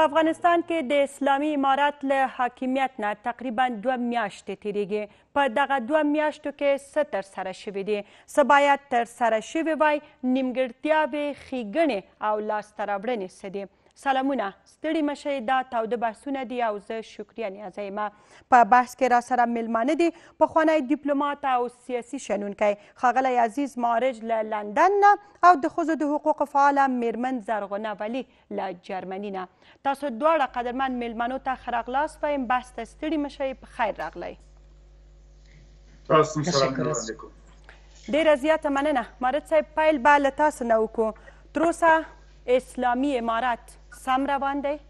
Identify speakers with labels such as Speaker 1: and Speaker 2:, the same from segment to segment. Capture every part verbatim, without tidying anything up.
Speaker 1: په افغانستان کې د اسلامي امارات له حاکمیت نه تقریبا دوه میاشتې تیریږي. په دغه دوه میاشتو کې څه ترسره شوي دي؟ څه باید ترسره شوي وای؟ نیمګړتیاوې، ښېګڼې او لاسته راوړنې څه دي؟ سلامونه، ستړي مشئ، دا تاوده بحثونه دي او زه شکریه نیازی یم. په بحث کې راسره میلمانه دي پخوانی ډیپلومات او سیاسي شنونکی ښاغلی عزیز معارج له لندن نه او د ښځو د حقوقو فعاله میرمن زرغونه ولی له جرمني نه. تاسو دواړه قدرمن میلمنو ته ښه راغلاست وایم. بحث ته ستړي مشئ، په خیر راغلی. ډېره زیاته مننه. معارج صاحب، پیل به له تاسو نه وکړو. تراوسه اسلامي امارات سم روان دی؟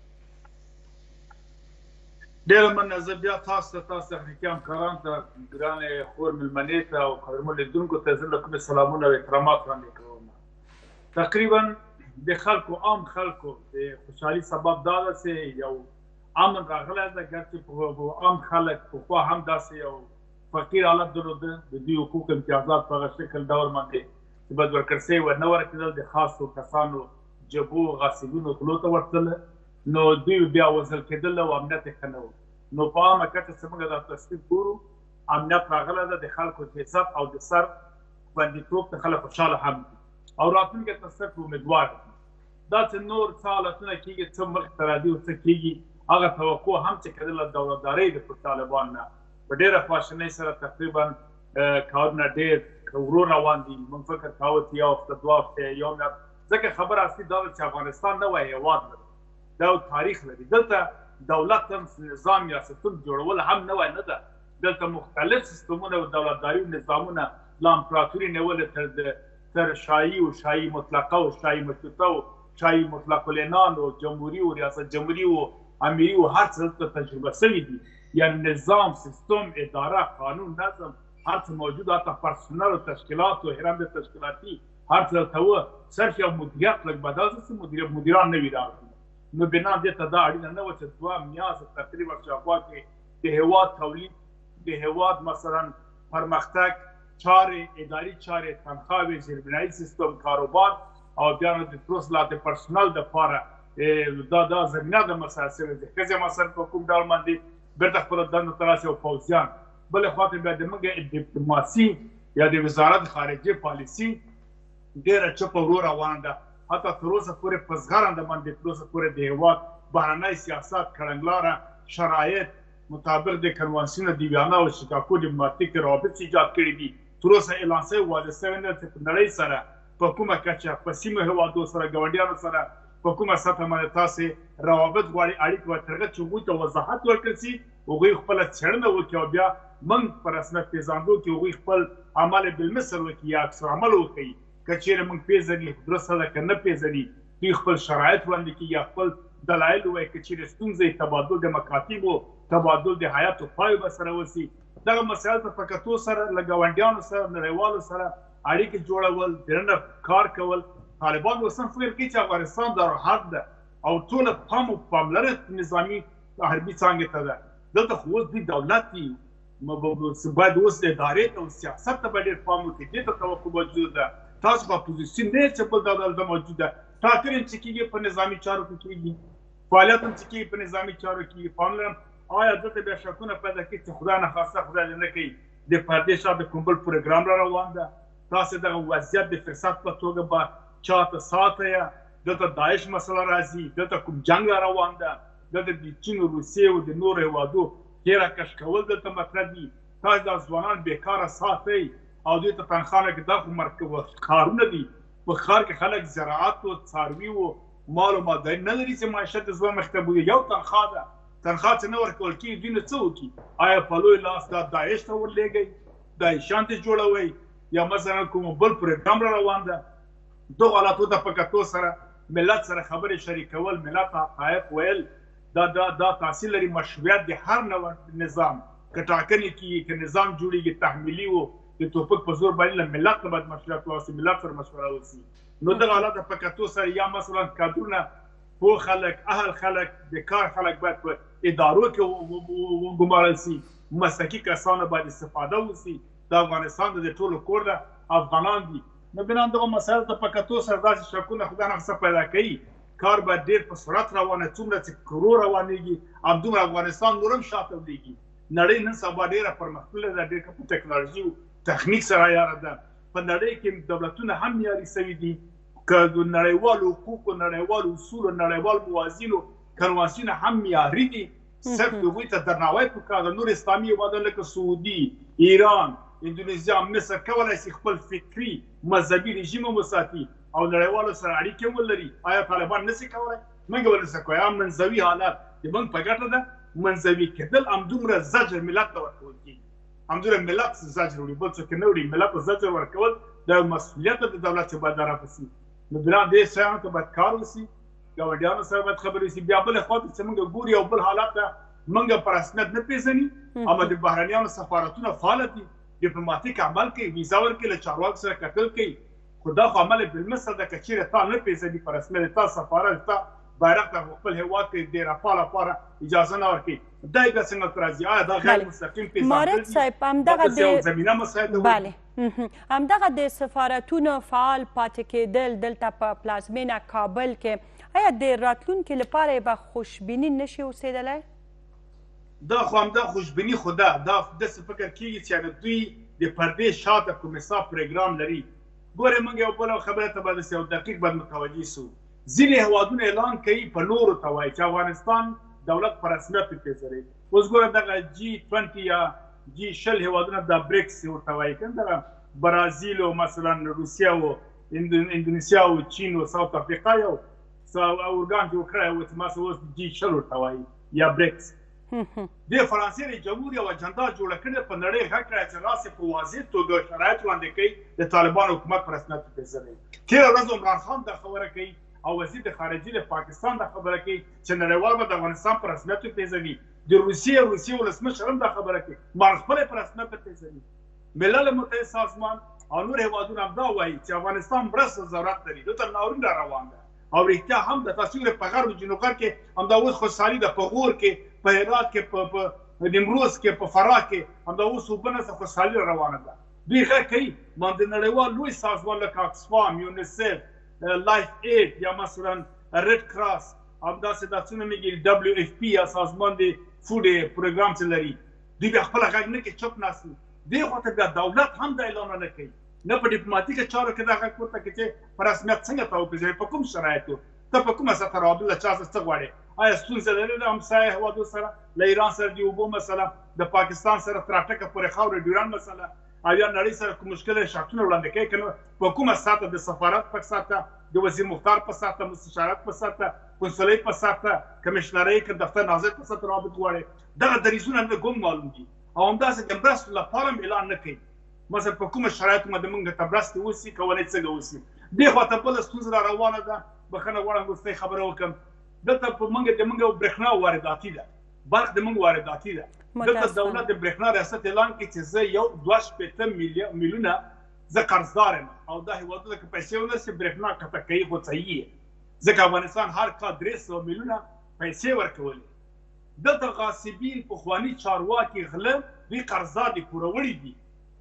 Speaker 2: ډېره مننه. زه بیا تاسو ته، تاسو تخنیکي همکارانو ته، ګرانې خور میلمنې ته او قدرمنو لیدونکو ته زه له کومې سلامونه او احترامات وړاندې کوم. تقریبا د خلکو، عام خلکو د خوشحالي سبب دا ده چې یو امن راغلی ده، ګرچې عام خلک پخوا هم داسې یو فقیر حالت درلوده. د دوی حقوق امتیازات په هغه شکل ډول باندې چې باید ورکړل شوي ور نه ورکېدل، د خاصو کسانو جبو غاصبینو خولو ته ورتلله، نو دوی بیا وژل کېدل او امنیت یې ښه نه و. نو په عامه کچه چې موږ دا تصویر ګورو، امنیت راغلی ده، د خلکو د عزت او د سر خوندیتوب ته خلک خوشحاله هم دي او راتلونکي ته صرف امیدوار دي. دا چې نور څه حالتونه کېږي، څه مخې ته راځي او څه کېږي، هغه توقع هم چې کېدله د دولتدارۍ د طالبان نه په ډېره خواشینۍ سره تقریبا کارونه ډېر ورو روان دي. موږ فکر کاوه چې یو هفته، دوه هفتې، یو میاشت، ځکه خبره اصلي دا ده چې افغانستان نوی هېواد لري، دا تاریخ لري. دلته دولت هم نظام یا سیستم جوړول هم نوی نه ده. دلته مختلف سیستمونه او دولتداري نظامونه له امپراتوري نیولې تر شاهي او شاهي مطلقه او شاهي مشروطه او شاهي مطلق العنان او جمهوري او ریاست جمهوري او امیري او هر څه دلته تجربه شوي دي. یعنې نظام، سیستم، اداره، قانون، نظم، هر څه موجود، حتی پرسونل او تشکیلات او هرم تشکیلاتي هر څه دلته وه. صرف یو مدیریت لږ بدل شو چې مدیران نه وي راغلي. نو بنا دې ته دا اړینه نه وه چې دوه میاشتې تقریبا شاوخوا کې د هېواد تولید، د هېواد مثلا پرمختګ، چارې، اداري چارې، تنخواوې، زیربنایي سیستم، کاروبار او بیا نو د تروس لا د پرسونل دپاره دا دا زمینه د مسایل شوې دي. ښځې مثلا په کوم ډول باندې بېرته خپله دندو ته راشي او پوځیان. بلې خوا ته بیا د موږ ډیپلوماسي یا د وزارت خارجې پالیسي ډېره چپه ورو روانه ده. حتی تر اوسه پورې په زغرنده باندې تر اوسه پورې د هېواد بهرنی سیاست کړنګلاره شرایط مطابق د کنوانسیون د ویانا او شیکاګو ډیپلوماتیک روابط ایجاد کړي دي. تر اوسه اعلان شوی واده شوی نه چې په نړۍ سره په کومه کچه، په سیمه هېوادو سره، ګاونډیانو سره په کومه سطحه باندې تاسې روابط غواړئ، اړیکې به تر هغه چې هغوی ته وضاحت ورکړل شي، هغوی خپله څېړنه وکړي او بیا موږ په رسمیت پېژاندو کې هغوی خپل عمل بالمثل وکړي یا عکس العمل وښیي. که چېرې موږ پېژني درسته ده، که نه پېژني دوی خپل شرایط وړاندې کړي یا خپل دلایل ووایي. که چېرې ستونزه تبادل د مکاتیبو، تبادل د حیاتو پایو به سره وشي. دغه مسایل ته په کتو سره له ګاونډیانو سره، نړیوالو سره اړیکې جوړول، دننه کار کول. طالبان اوس هم فکر کوي چې افغانستان دارالحرب ده او ټوله پام او پاملرنه نظامي حربي څانګې ته ده. دلته خو اوس دوی دولت دي، باید اوس ادارې ته او سیاست ته به ډېر پام وکړي. دې ته توقع موجود ده. تاسو په اپوزیسیون نه یې چې بل دولت موجود ده. ټاکنې هم چې کېږي په نظامي چارو کې کېږي، فعالیت هم چې کېږي په نظامي چارو کې. پاملرنه آیا دلته بیا شکونه پیدا کړي چې خدای نخواسته، خدای دې نه کوي، د پردې شا د کوم بل پروګرام را روان ده. تاسې دغه وضعیت د فرصت په توګه به چاته ساتئ. دلته داعش مسله راځي، دلته کوم جنګ را روان ده، دلته د چین او روسیې او د نورو هېوادو تېره کش کول دلته مطرح دي. تاسې دا ځوانان بېکاره ساتئ او دوی ته تنخوا نه کړي. دا خو مرکب ښارونه دي، په ښار کې خلک زراعت و څاروي و مال و مالداري نه لري چې معیشت د ژوند مخې ته بوځي. یو تنخوا ده، تنخوا چې نه ورکول کېږي دوی نو څه وکړي؟ آیا په لوی لاس دا داعش ته ورلېږئ، داعشیان ته جوړوئ، یا مثلا کوم بل پروګرام را روان ده؟ دغو حالاتو ته په کتو سره ملت سره خبرې شریکول، ملت حقایق ویل، دا دا دا تحصیل لري. مشروعیت د هر نوع نظام، که ټاکنې کېږي، که نظام جوړېږي تحمیلي و د ټوپک په زور باندې، له ملت نه باید مشورت واوسي، ملت سره مشوره وشي. نو دغه حالات په کتو سره یا مثلا کادرونه، پوه خلک، اهل خلک، د کار خلک باید په ادارو کې وګمارل شي، مسلکي کسانو باید استفاده وشي. د افغانستان د ټولو کور ده، افغانان دي. نو بنا دغه مسایلو ته په کتو سره داسې شکونه خدای نقصه پیدا کوي. کار به ډېر په سرعت روانه څومره چې کرو روانېږي همدومره افغانستان نور هم شاته ولیږي. نړۍ نن سبا ډېره پرمختللې ده، ډېر په ټکنالوژي او تخنیک سره عیاره ده. په نړۍ کې دولتونه هم معیاري سوي دي که د نړیوالو حقوقو، نړیوالو اصولو، نړیوال موازینو کنوانسیون هم معیاري دي. صرف هغوی ته درناوی پکار ده. نور اسلامي هېوادونه لکه سعودي، ایران، اندونیزیا، مصر کولی شي خپل فکري مذهبي رژیم هم وساتي او نړیوالو سره اړیکې هم ولري. آیا طالبان نشي کولی؟ موږ به نشو کولی. هم منزوي حالات د موږ په ګټه ده. منزوي کېدل همدومره زجر ملت ته ورکول کېږي، همدومره ملت زجر وړي، بل څوک نه وړي. ملت ته زجر ورکول د مسؤلیت د دولت چې باید راپسي. نو بنا دې شیانو ته باید کار وشي، ګاونډیانو سره باید خبرې وشي. بیا بلې خوا ته چې موږ ګوري او بل حالات ته موږ په رسمیت نه پېژني، اما د بهرنیانو سفارتونه فعاله دي، ډیپلوماتیک عمل کوي، ویزا ورکوي، له چارواکو سره کتل کوي. خو دا خو عمل بالمثل ده. که چېرې تا نه پېژني په رسمیت، تا سفارت، تا بیرغ ته خپل هېواد کې د رفاه لپاره اجازه نه ورکوي، دا یې بیا څنګه ته راځي؟ آیا دا غیر مستقیم پېژندل
Speaker 1: مارد صاحب همدغه د
Speaker 2: زمینه مسایل
Speaker 1: بله همدغه د سفارتونو فعال پاتې کېدل دلته په پلازمینه کابل کې آیا د راتلونکي لپاره یې به خوشبیني نشي اوسېدلی؟
Speaker 2: دا خو همدا خوشبیني خو ده. دا داسې فکر کېږي چې دوی د پردې شاته کوم حساب پروګرام لري. ګورې موږ یو بله خبره ته باید یو دقیق باید متوجه سو. ځینې هېوادونه اعلان کوي په نورو ته وایي چې افغانستان دولت په رسمیت وپېژني. اوس ګوره دغه جي ټونټي یا جي شل هېوادونه دا بریکس ورته وایي، که دغه برازیل او مثلا روسیه او اندونیسیا او چین او ساوت افریقا یو اورګان جوړ کړی و چې ما څه اوس جي شل ورته وایي یا بریکس. د فرانسې رئیس جمهور یوه اجنډا جوړه کړې، په نړۍ غږ کړی چې راسې په واضح توګه شرایط وړاندې کوي د طالبانو حکومت په رسمیت وپېژني. تېره ورځ عمران خان دا خبره کوي او وزیر د خارجي د پاکستان دا خبره کوي چې نړیوال به د افغانستان په رسمیت وپېژني. د روسیې روسیې ولسمشر هم دا خبره کوي، ما خپله په رسمیت وپېژني. ملل متحد سازمان او نور هېوادونه هم دا وایي چې افغانستان مرسته ضرورت لري. دلته ناورین را روان ده او رښتیا هم د تاسو په غرب او جنوب غرب کې همدا اوس خوشحالي ده، په غور کې، په هرات کې، په نیمروز کې، په فراه کې همدا اوس اوبه نشته، خوشحالي روانه ده. دوی ښه کوي. ما د نړیوال لوی سازمان لکه اکسفام، یونیسف، لایف ایډ یا مثلا ریډ کراس، همداسې دا څونه میږي ډبلیو ایف پي یا سازمان د فوډ پروګرام چې لري، دوی بیا خپله غږ نه کوي، چپ ناست دي. دې خوا ته بیا دولت هم دا اعلان نه کوي، نه په ډیپلوماتیکه چارو کې دا غږ پورته کوي چې په رسمیت څنګه ته وپېژنې، په کوم شرایطو، ته په کومه سطح روابط له چا څه غواړې. آیا ستونزه لري د همسایه هېوادو سره، له ایران سره د اوبو مسله، د پاکستان سره تر اټکه پورې خاوره ډیورنډ مسله، او یا نړۍ سره کوم مشکل شرطونه وړاندې کوي که نه؟ په کومه سطح، د سفارت په سطح، د وزیر مختار په سطح، مستشارت په سطح، کنسولۍ په سطح، کمیشنرۍ که دفتر ناظر په سطح روابط غواړي. دغه دریځونه نه ګم معلوم دي او همداسې د مرستو لپاره هم اعلان نه کوي. مثلا په کومه شرایطو باندې موږ ته مرستې وشي، کولی څنګه وشي. دې خوا ته بله ستونزه را روانه ده. بښنه غواړم وروستۍ خبره وکړم. دلته په موږ د موږ برېښنا وارداتي ده، برق د موږ وارداتي ده. دلته دولت د برېښنا ریاست اعلان کړي چې زه یو دوه شپېته میلیونه زه قرضدار یم او دا هېوادونه که پیسې ونه شي برېښنا قطع کوي، خو صحیح یې، ځکه افغانستان هر کال درې سوه میلیونه پیسې ورکولې. دلته غاصبین، پخواني چارواکي، غله، دوی قرضدار دي، پوروړي دي،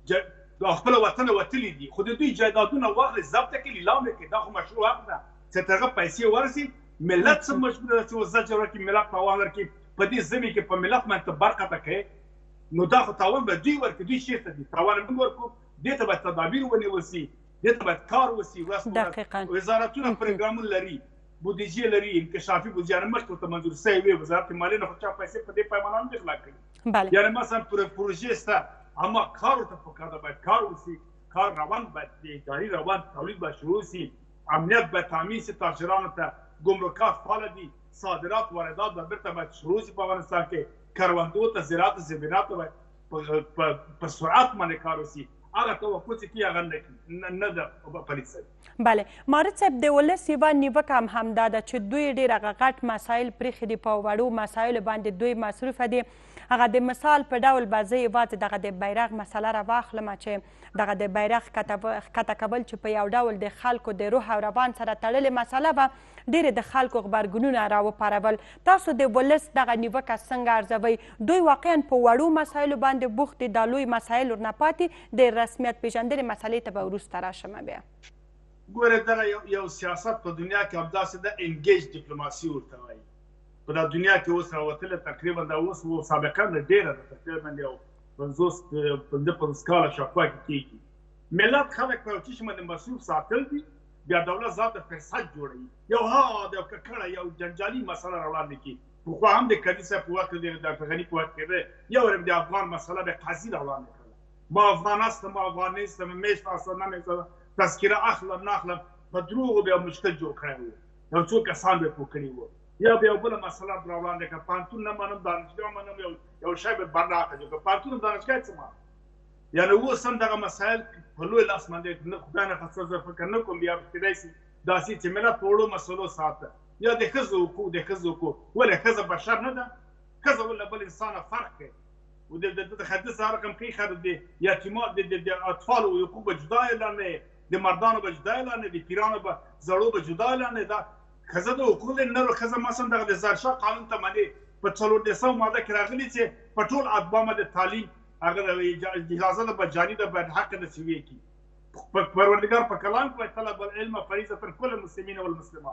Speaker 2: د خپل وطن وتلي دي، خو د دوی جایدادونه واخلي، ضبط کړي، لیلام یې کړي. دا خو مشروع حق ده چې تر هغه پیسې ورسي. ملت څه مجبور ده چې اوس زجر ورکړي، ملت تاوان ورکړي. په دې ضمن کې په ملت باندې ته برق قطع کوي، نو دا خو تاوان به دوی ورکړي. دوی چېرته دي؟ تاوان موږ ورکړو. دې ته باید تدابیر ونیول شي، دې ته باید کار وشي. وزارتونه پروګرامونه لري، بودیجې لري، انکشافي بودیجه مخکې ورته منظور شوې وي. وزارت مالیې نه خو چا پیسې په دې پیمانه نه دي اخلاق کړي. یعنې مثلا پروژې شته، اما کار ورته پکار ده، باید کار وشي. کار روان باید د اداري روان تولید باید شروع شي، امنیت باید تامین شي، تاجرانو ته ګمرکات فعاله دي، صادرات واردات به بیرته باید شروع شي په افغانستان کې. کروندو ته، زراعت زمینات ته باید په سرعت باندې کار وشي. هغه توقع چې کېږي هغه نه ده پلید صاحب.
Speaker 1: بله مارد صاحب، د ولس یوه نیوکه هم همدا ده چې دوی ډېر هغه غټ مسایل پرېښي دي، په وړو مسایلو باندې دوی مصروفه دي. هغه د مثال په ډول به زه یوازې دغه د بیرغ مسله را واخلم چې دغه د بیرغ ښکته کول چې په یو ډول د خلکو د روح او روان سره تړلې مسله به ډېرې د خلکو غبرګونونه راوپارول. تاسو د ولس دغه نیوکه څنګه ارزوئ؟ دوی واقعا په وړو مسایلو باندې بوخت دي، دا لوی مسایل ورنه پاتې د رسمیت پېژندنې مسلې ته به وروسته راشم. بیا
Speaker 2: ګوره دغه یو سیاست په دنیا کې همداسې ده انګیج ډیپلوماسي ورته وایي. په دا دنیا کې اوس راوتله تقریبا دا اوس سابقه نه ډېره ده، تقریبا یو پنځوس پنځه پنځوس کاله شاوخوا کې کېږي. ملت خلک په یو څه باندې مصروف ساتل دي، بیا دولت ذاته فساد جوړوي، یو ها د ککړه یو جنجالي مسله راوړاندې کړي. پخوا هم د کدي صاحب په وخت کې د ډاکټر غني په وخت کې ده یو ورځ د افغان مسله به قاضي راوړاندې کړله. ما افغان هستم، ما افغان نیستم، میشت هستم، نمیشتم، تذکره اخلم نه اخلم، په دروغو به یو مشکل جوړ کړی و، یو څو کسان به پوه کړي وو. یا به یو بله مسله راوړاندې کړه، پوهنتون نه منم، دانشګاه منم، یو یو شی به برناقه جوړ کړه. پوهنتون دانشګاه څه معنی؟ یعنې اوس هم دغه مسایل په لوی لاس باندې نه خدای نه خاصه زه فکر نه کوم بیا کېدای شي داسې چې ملت په وړو مسلو ساته. یا د ښځو حقوق د ښځو حقوق ولې ښځه بشر نه ده؟ ښځه ولې بل انسانه فرق کوي؟ و د حدیث هر رقم کې خر د یتیمات د اطفالو حقوق به جدا اعلانوي، د مردانو به جدا اعلانوي، د پیرانو به زړو به جدا اعلانوي. دا ښځه د حقوق د نر ښځه مثلا دغه د زرشاه قانون ته منې په څلور دېرشم ماده کې راغلي چې په ټول ادبا باندې تعلیم هغه اجازه ده به جاري ده، باید حق ده چې ویې کړي. پروردګار په کلام کې وایي طلب العلم فریضة کل المسلمین والمسلمات.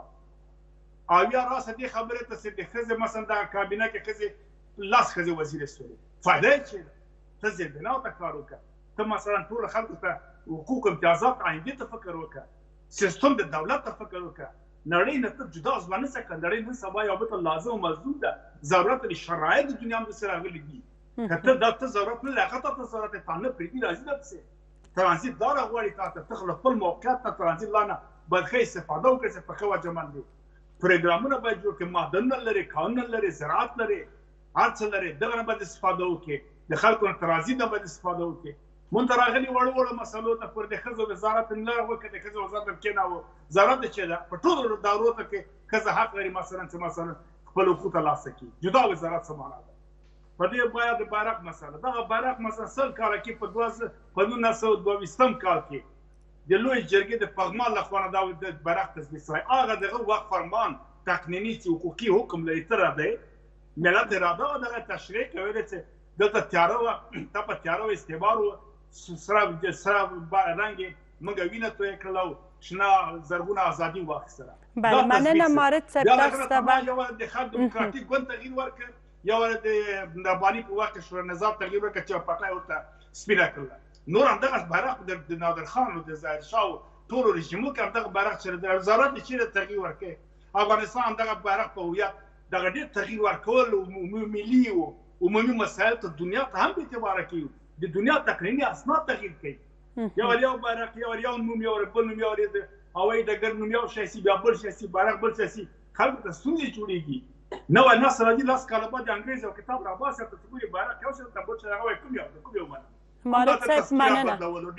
Speaker 2: او یا راسه دې خبرې ته چې د ښځې مثلا دغه کابینه کې ښځې لس ښځې وزیرې شولې، فایده یې څه ده؟ ته زیربناو ته کار وکړه، ته مثلا ټولو خلکو ته حقوق امتیازات آیندې ته فکر وکړه، سیستم د دولت ته فکر وکړه. نړۍ نه ته جدا ځوان نه څه کړه، نړۍ نن سبا یو بل ته لازم او ملزوم ده. ضرورت د شرایط د دنیا هم داسې راغلي دي که ته دا ته ضرورت نه لرې، هغه ته ضرورت دی، تا نه پرېږدي راځي ده پسې. ترانزیت دا راغواړي تا ته، ته خو له خپل موقعیت نه ترانزیت لا نه باید ښه استفاده وکړې چې په ښه وجه باندې پروګرامونه باید جوړ کړي، معدنونه لري، کانونه لري، زراعت لري، هر څه لري، دغه نه باید استفاده وکړي، د خلکو نه ترانزیت نه باید استفاده وکړي. مونږ ته راغلي وړو وړو مسلو ته پورې د ښځو وزارت نه وکړي، د ښځو وزارت هم کېناوه. ضرورت یې چې ده په ټولو دورو ته کې ښځه حق لري مثلا چې مثلا خپل حقوق ترلاسه کړي. جدا وزارت څه معنا ده؟ په دې باید د بیرغ مسله، دغه بیرغ مثلا سل کاله کې په دوه په نولس سوه دوه ویشتم کال کې د لوی جرګې د پغمان لخوا نه دا بیرغ تثبیت شوی. هغه دغه وخت فرمان تقنیني چې حقوقي حکم لري تر دی ملت اراده او دغه تشریح کوي چې دلته تیاره وه، ته په تیاره و استعمار و، سره سره رنګ موږ وینه تویه کړله او شنه زرغونه ازادي واخیستله.
Speaker 1: بله مننه مارد صاحب، تاسو ته به
Speaker 2: یو د خلک دیموکراتیک ګوند تغییر ورکړ، یو د رباني په وخت کې شورا نظام تغییر وکړ چې پټۍ ورته سپینه کړله. نور همدغه بیرغ د نادرخان او د ظاهرشاه او ټولو رژیمو کې همدغه بیرغ چېرې دی؟ وزارت یې چېرې تغییر ورکړی؟ افغانستان همدغه بیرغ په هویت دغه ډېر تغییر ورکول ملي و عمومي مسایل ته دنیا ته هم اعتباره کوي، د دنیا تقنیني اسناد تغییر کوي. یو یو بیرغ، یو یو نوم، یو بل نوم، یو د هوایي ډګر نوم یو شی، بیا بل شی، بیرغ بل شی، خلکو ته ستونزې جوړېږي. نوی نسل راځي لس کاله بعد د انګریز یو کتاب راباسي ته ګوري بیرغ یو شی ته بل شی هغه وایي کوم یو کوم یو منه.
Speaker 1: مارد صاحب مننه.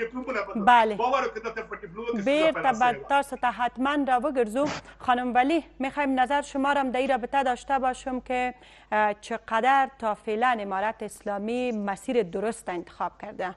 Speaker 1: بله بیرته به تاسو ته حتما را وگرزو. خانم ولی میخوایم نظر شما را در این رابطه داشته باشم که چقدر تا فعلا امارت اسلامی مسیر درست انتخاب کرده؟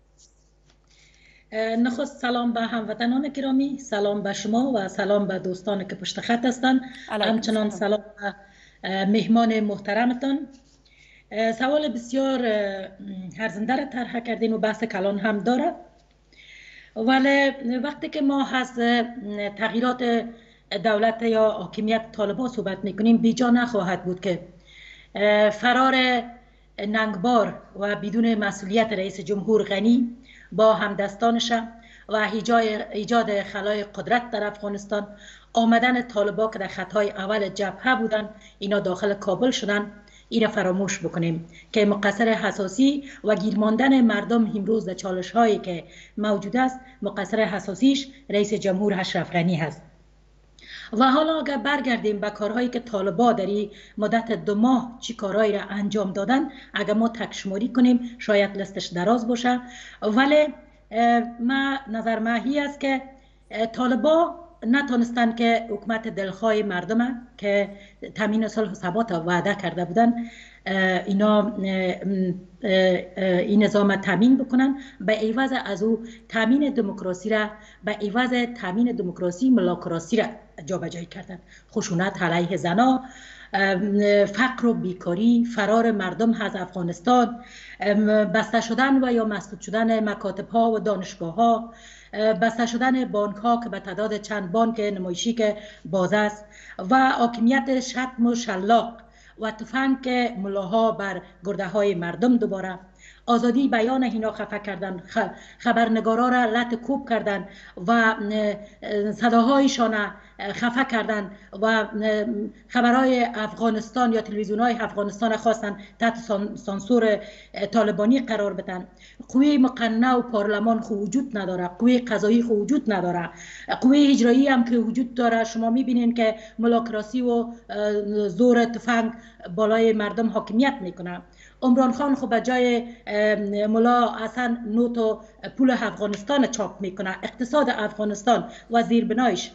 Speaker 3: نخست سلام به هموطنان گرامی، سلام به شما و سلام به دوستان که پشت خط هستند، همچنان سلام به مهمان محترمتان. سوال بسیار ارزنده را طرح کردین و بحث کلان هم داره، ولی وقتی که ما از تغییرات دولت یا حاکمیت طالبان صحبت میکنیم بیجا نخواهد بود که فرار ننگبار و بدون مسئولیت رئیس جمهور غنی با همدستانش و ایجاد خلای قدرت در افغانستان، آمدن طالبان که در خطای اول جبهه بودن اینا داخل کابل شدن، این را فراموش بکنیم که مقصر حساسی و گیرماندن مردم امروز در چالش هایی که موجود است مقصر حساسیش رئیس جمهور اشرف غنی هست. و حالا اگر برگردیم به کارهایی که طالبان در این مدت دو ماه چی کارهایی را انجام دادن، اگر ما تکشماری کنیم شاید لستش دراز باشه، ولی ما نظر ماهی است که طالبان نتونستن که حکومت دلخواه مردم که تامین صلح و ثبات وعده کرده بودن اینا این نظام تامین بکنن، به عوض از او تامین دموکراسی را به عوض تامین دموکراسی ملاکراسی را جابجایی کردند. خشونت علیه زنان، فقر و بیکاری، فرار مردم از افغانستان، بسته شدن و یا مسدود شدن مکاتب ها و دانشگاه ها، بسته شدن بانک ها که به تعداد چند بانک نمایشی که باز است و حاکمیت شتم و شلاق و تفنگ ملاها بر گرده های مردم دوباره، آزادی بیان اینا خفه کردن، خبرنگارا را لط کوب کردن و صداهایشان خفه کردن و خبرهای افغانستان یا تلویزیون های افغانستان خواستن تحت سانسور طالبانی قرار بدن. قوه مقننه و پارلمان خو وجود نداره، قوه قضایی خو وجود نداره، قوه اجرایی هم که وجود داره. شما میبینین که ملاکراسی و زور تفنگ بالای مردم حاکمیت میکنه. عمران خان خب به جای ملا حسن نوت و پول افغانستان چاپ میکنه، اقتصاد افغانستان و زیربنایش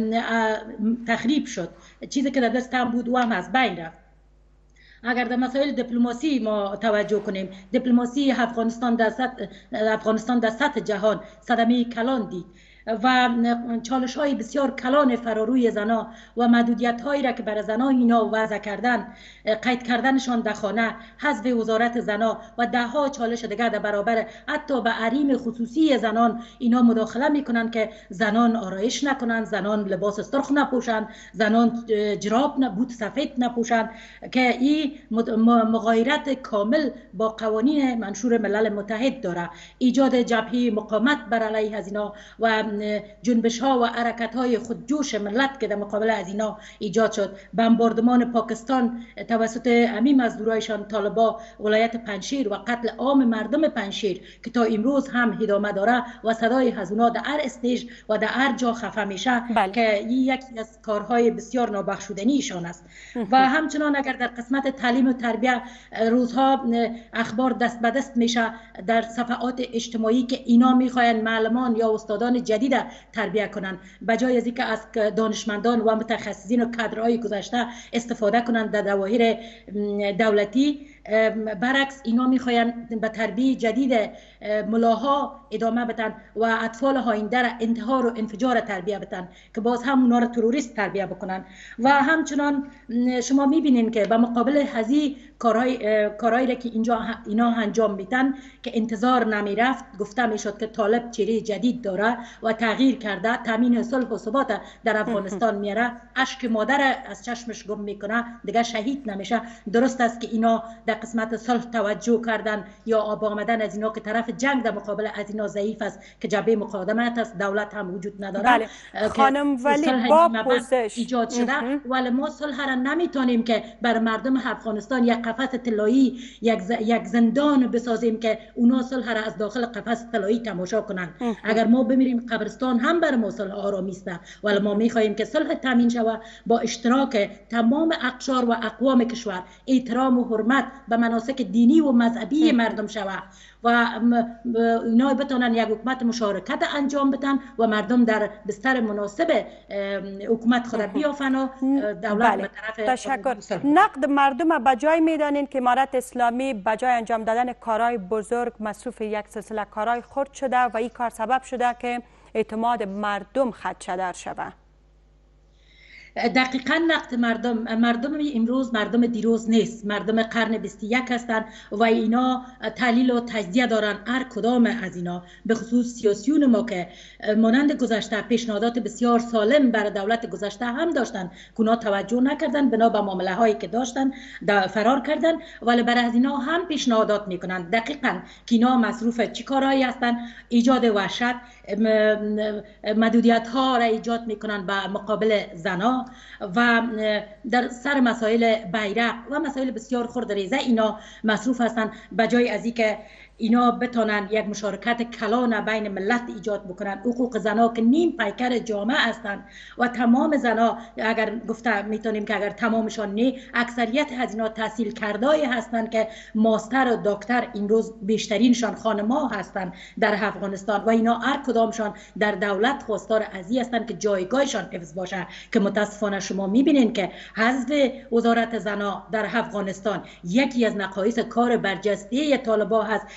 Speaker 3: تخریب شد، چیزی که در دست هم بود و هم از بین رفت. اگر در مسائل دیپلماسی ما توجه کنیم، دیپلماسی افغانستان در سطح افغانستان در سطح جهان صدمه کلان دید و چالش های بسیار کلان فراروی زنا و محدودیت هایی را که برای زنا اینا وضع کردن، قید کردنشان در خانه، حذف وزارت زنا و ده ها چالش دیگر در برابر حتی به حریم خصوصی زنان اینا مداخله میکنن که زنان آرایش نکنن، زنان لباس سرخ نپوشن، زنان جراب نه بوت سفید نپوشن، که این مغایرت کامل با قوانین منشور ملل متحد داره. ایجاد جبهه مقاومت بر علیه از اینا و جنبش ها و حرکت های خودجوش ملت که در مقابل از اینا ایجاد شد. بمباردمان پاکستان توسط امی مزدورایشان طالبا ولایت پنجشیر و قتل عام مردم پنجشیر که تا امروز هم ادامه داره و صدای از اونا در هر استیج و در هر جا خفه میشه، بله. که این یکی از کارهای بسیار نابخشودنیشان است. و همچنان اگر در قسمت تعلیم و تربیت روزها اخبار دست به دست میشه در صفحات اجتماعی که اینا میخواین معلمان یا استادان جدید تربیت کنن، بجای از اینکه از دانشمندان و متخصصین و کادرهای گذشته استفاده کنند در ظواهر دولتی، برعکس اینا میخواین به تربیه جدید ملاها ادامه بدن و اطفال آینده را انتحار و انفجار تربیه بدن که باز هم اونا را تروریست تربیه بکنن. و همچنان شما میبینین که به مقابل هزی کارهای کارهایی را که اینجا اینا انجام میدن که انتظار نمیرفت، گفته میشد که طالب چهره جدید داره و تغییر کرده، تامین صلح و ثبات در افغانستان میاره، اشک مادر از چشمش گم میکنه، دیگه شهید نمیشه. درست است که اینا در قسمت صلح توجه کردن یا آب آمدن از اینا که طرف جنگ در مقابل از اینا ضعیف است که جبهه مقاومت است، دولت هم وجود نداره.
Speaker 1: بله. خانم ولی با پوزش
Speaker 3: ایجاد شده، ولی ما صلح را نمیتونیم که بر مردم افغانستان یک قفس طلایی، یک ز... یک زندان بسازیم که اونا صلح را از داخل قفس طلایی تماشا کنن. اگر ما بمیریم قبرستان هم بر ما صلح آرامی است، ولی ما میخواهیم که صلح تامین شود با اشتراک تمام اقشار و اقوام کشور، احترام و حرمت به مناسک دینی و مذهبی مردم شود و اینا بتونن یک حکومت مشارکت انجام بدن و مردم در بستر مناسب حکومت خود بیافن و دولت
Speaker 1: بله.
Speaker 3: به طرف
Speaker 1: تشکر. نقد مردم بجای میدانین که امارت اسلامی بجای انجام دادن کارهای بزرگ مصروف یک سلسله کارهای خرد شده و این کار سبب شده که اعتماد مردم خدشه‌دار شود.
Speaker 3: دقیقا نقد مردم مردم امروز مردم دیروز نیست، مردم قرن بیست و یک هستند و اینا تحلیل و تجزیه دارن. هر کدام از اینا به خصوص سیاسیون ما که مانند گذشته پیشنهادات بسیار سالم برای دولت گذشته هم داشتن که اونا توجه نکردن، بنا به معامله هایی که داشتن فرار کردن، ولی برای از اینا هم پیشنهادات میکنن دقیقا که اینا مصروف چی کارهایی هستن. ایجاد وحشت، محدودیت ها را ایجاد میکنن به مقابل زنا و در سر مسائل بیرق و مسائل بسیار خرد ریزه اینا مصروف هستند، بجای از اینکه اینا بتونن یک مشارکت کلان بین ملت ایجاد بکنن. حقوق زنا که نیم پیکر جامعه هستند و تمام زنا، اگر گفته میتونیم که اگر تمامشان نه، اکثریت از اینا تحصیل کرده‌ای هستند که ماستر و دکتر امروز بیشترینشان خانم‌ها هستند در افغانستان و اینا هر کدامشان در دولت خواستار ازی هستند که جایگاهشان حفظ باشه، که متاسفانه شما میبینین که حذف وزارت زنا در افغانستان یکی از نقایص کار برجسته طالبان هست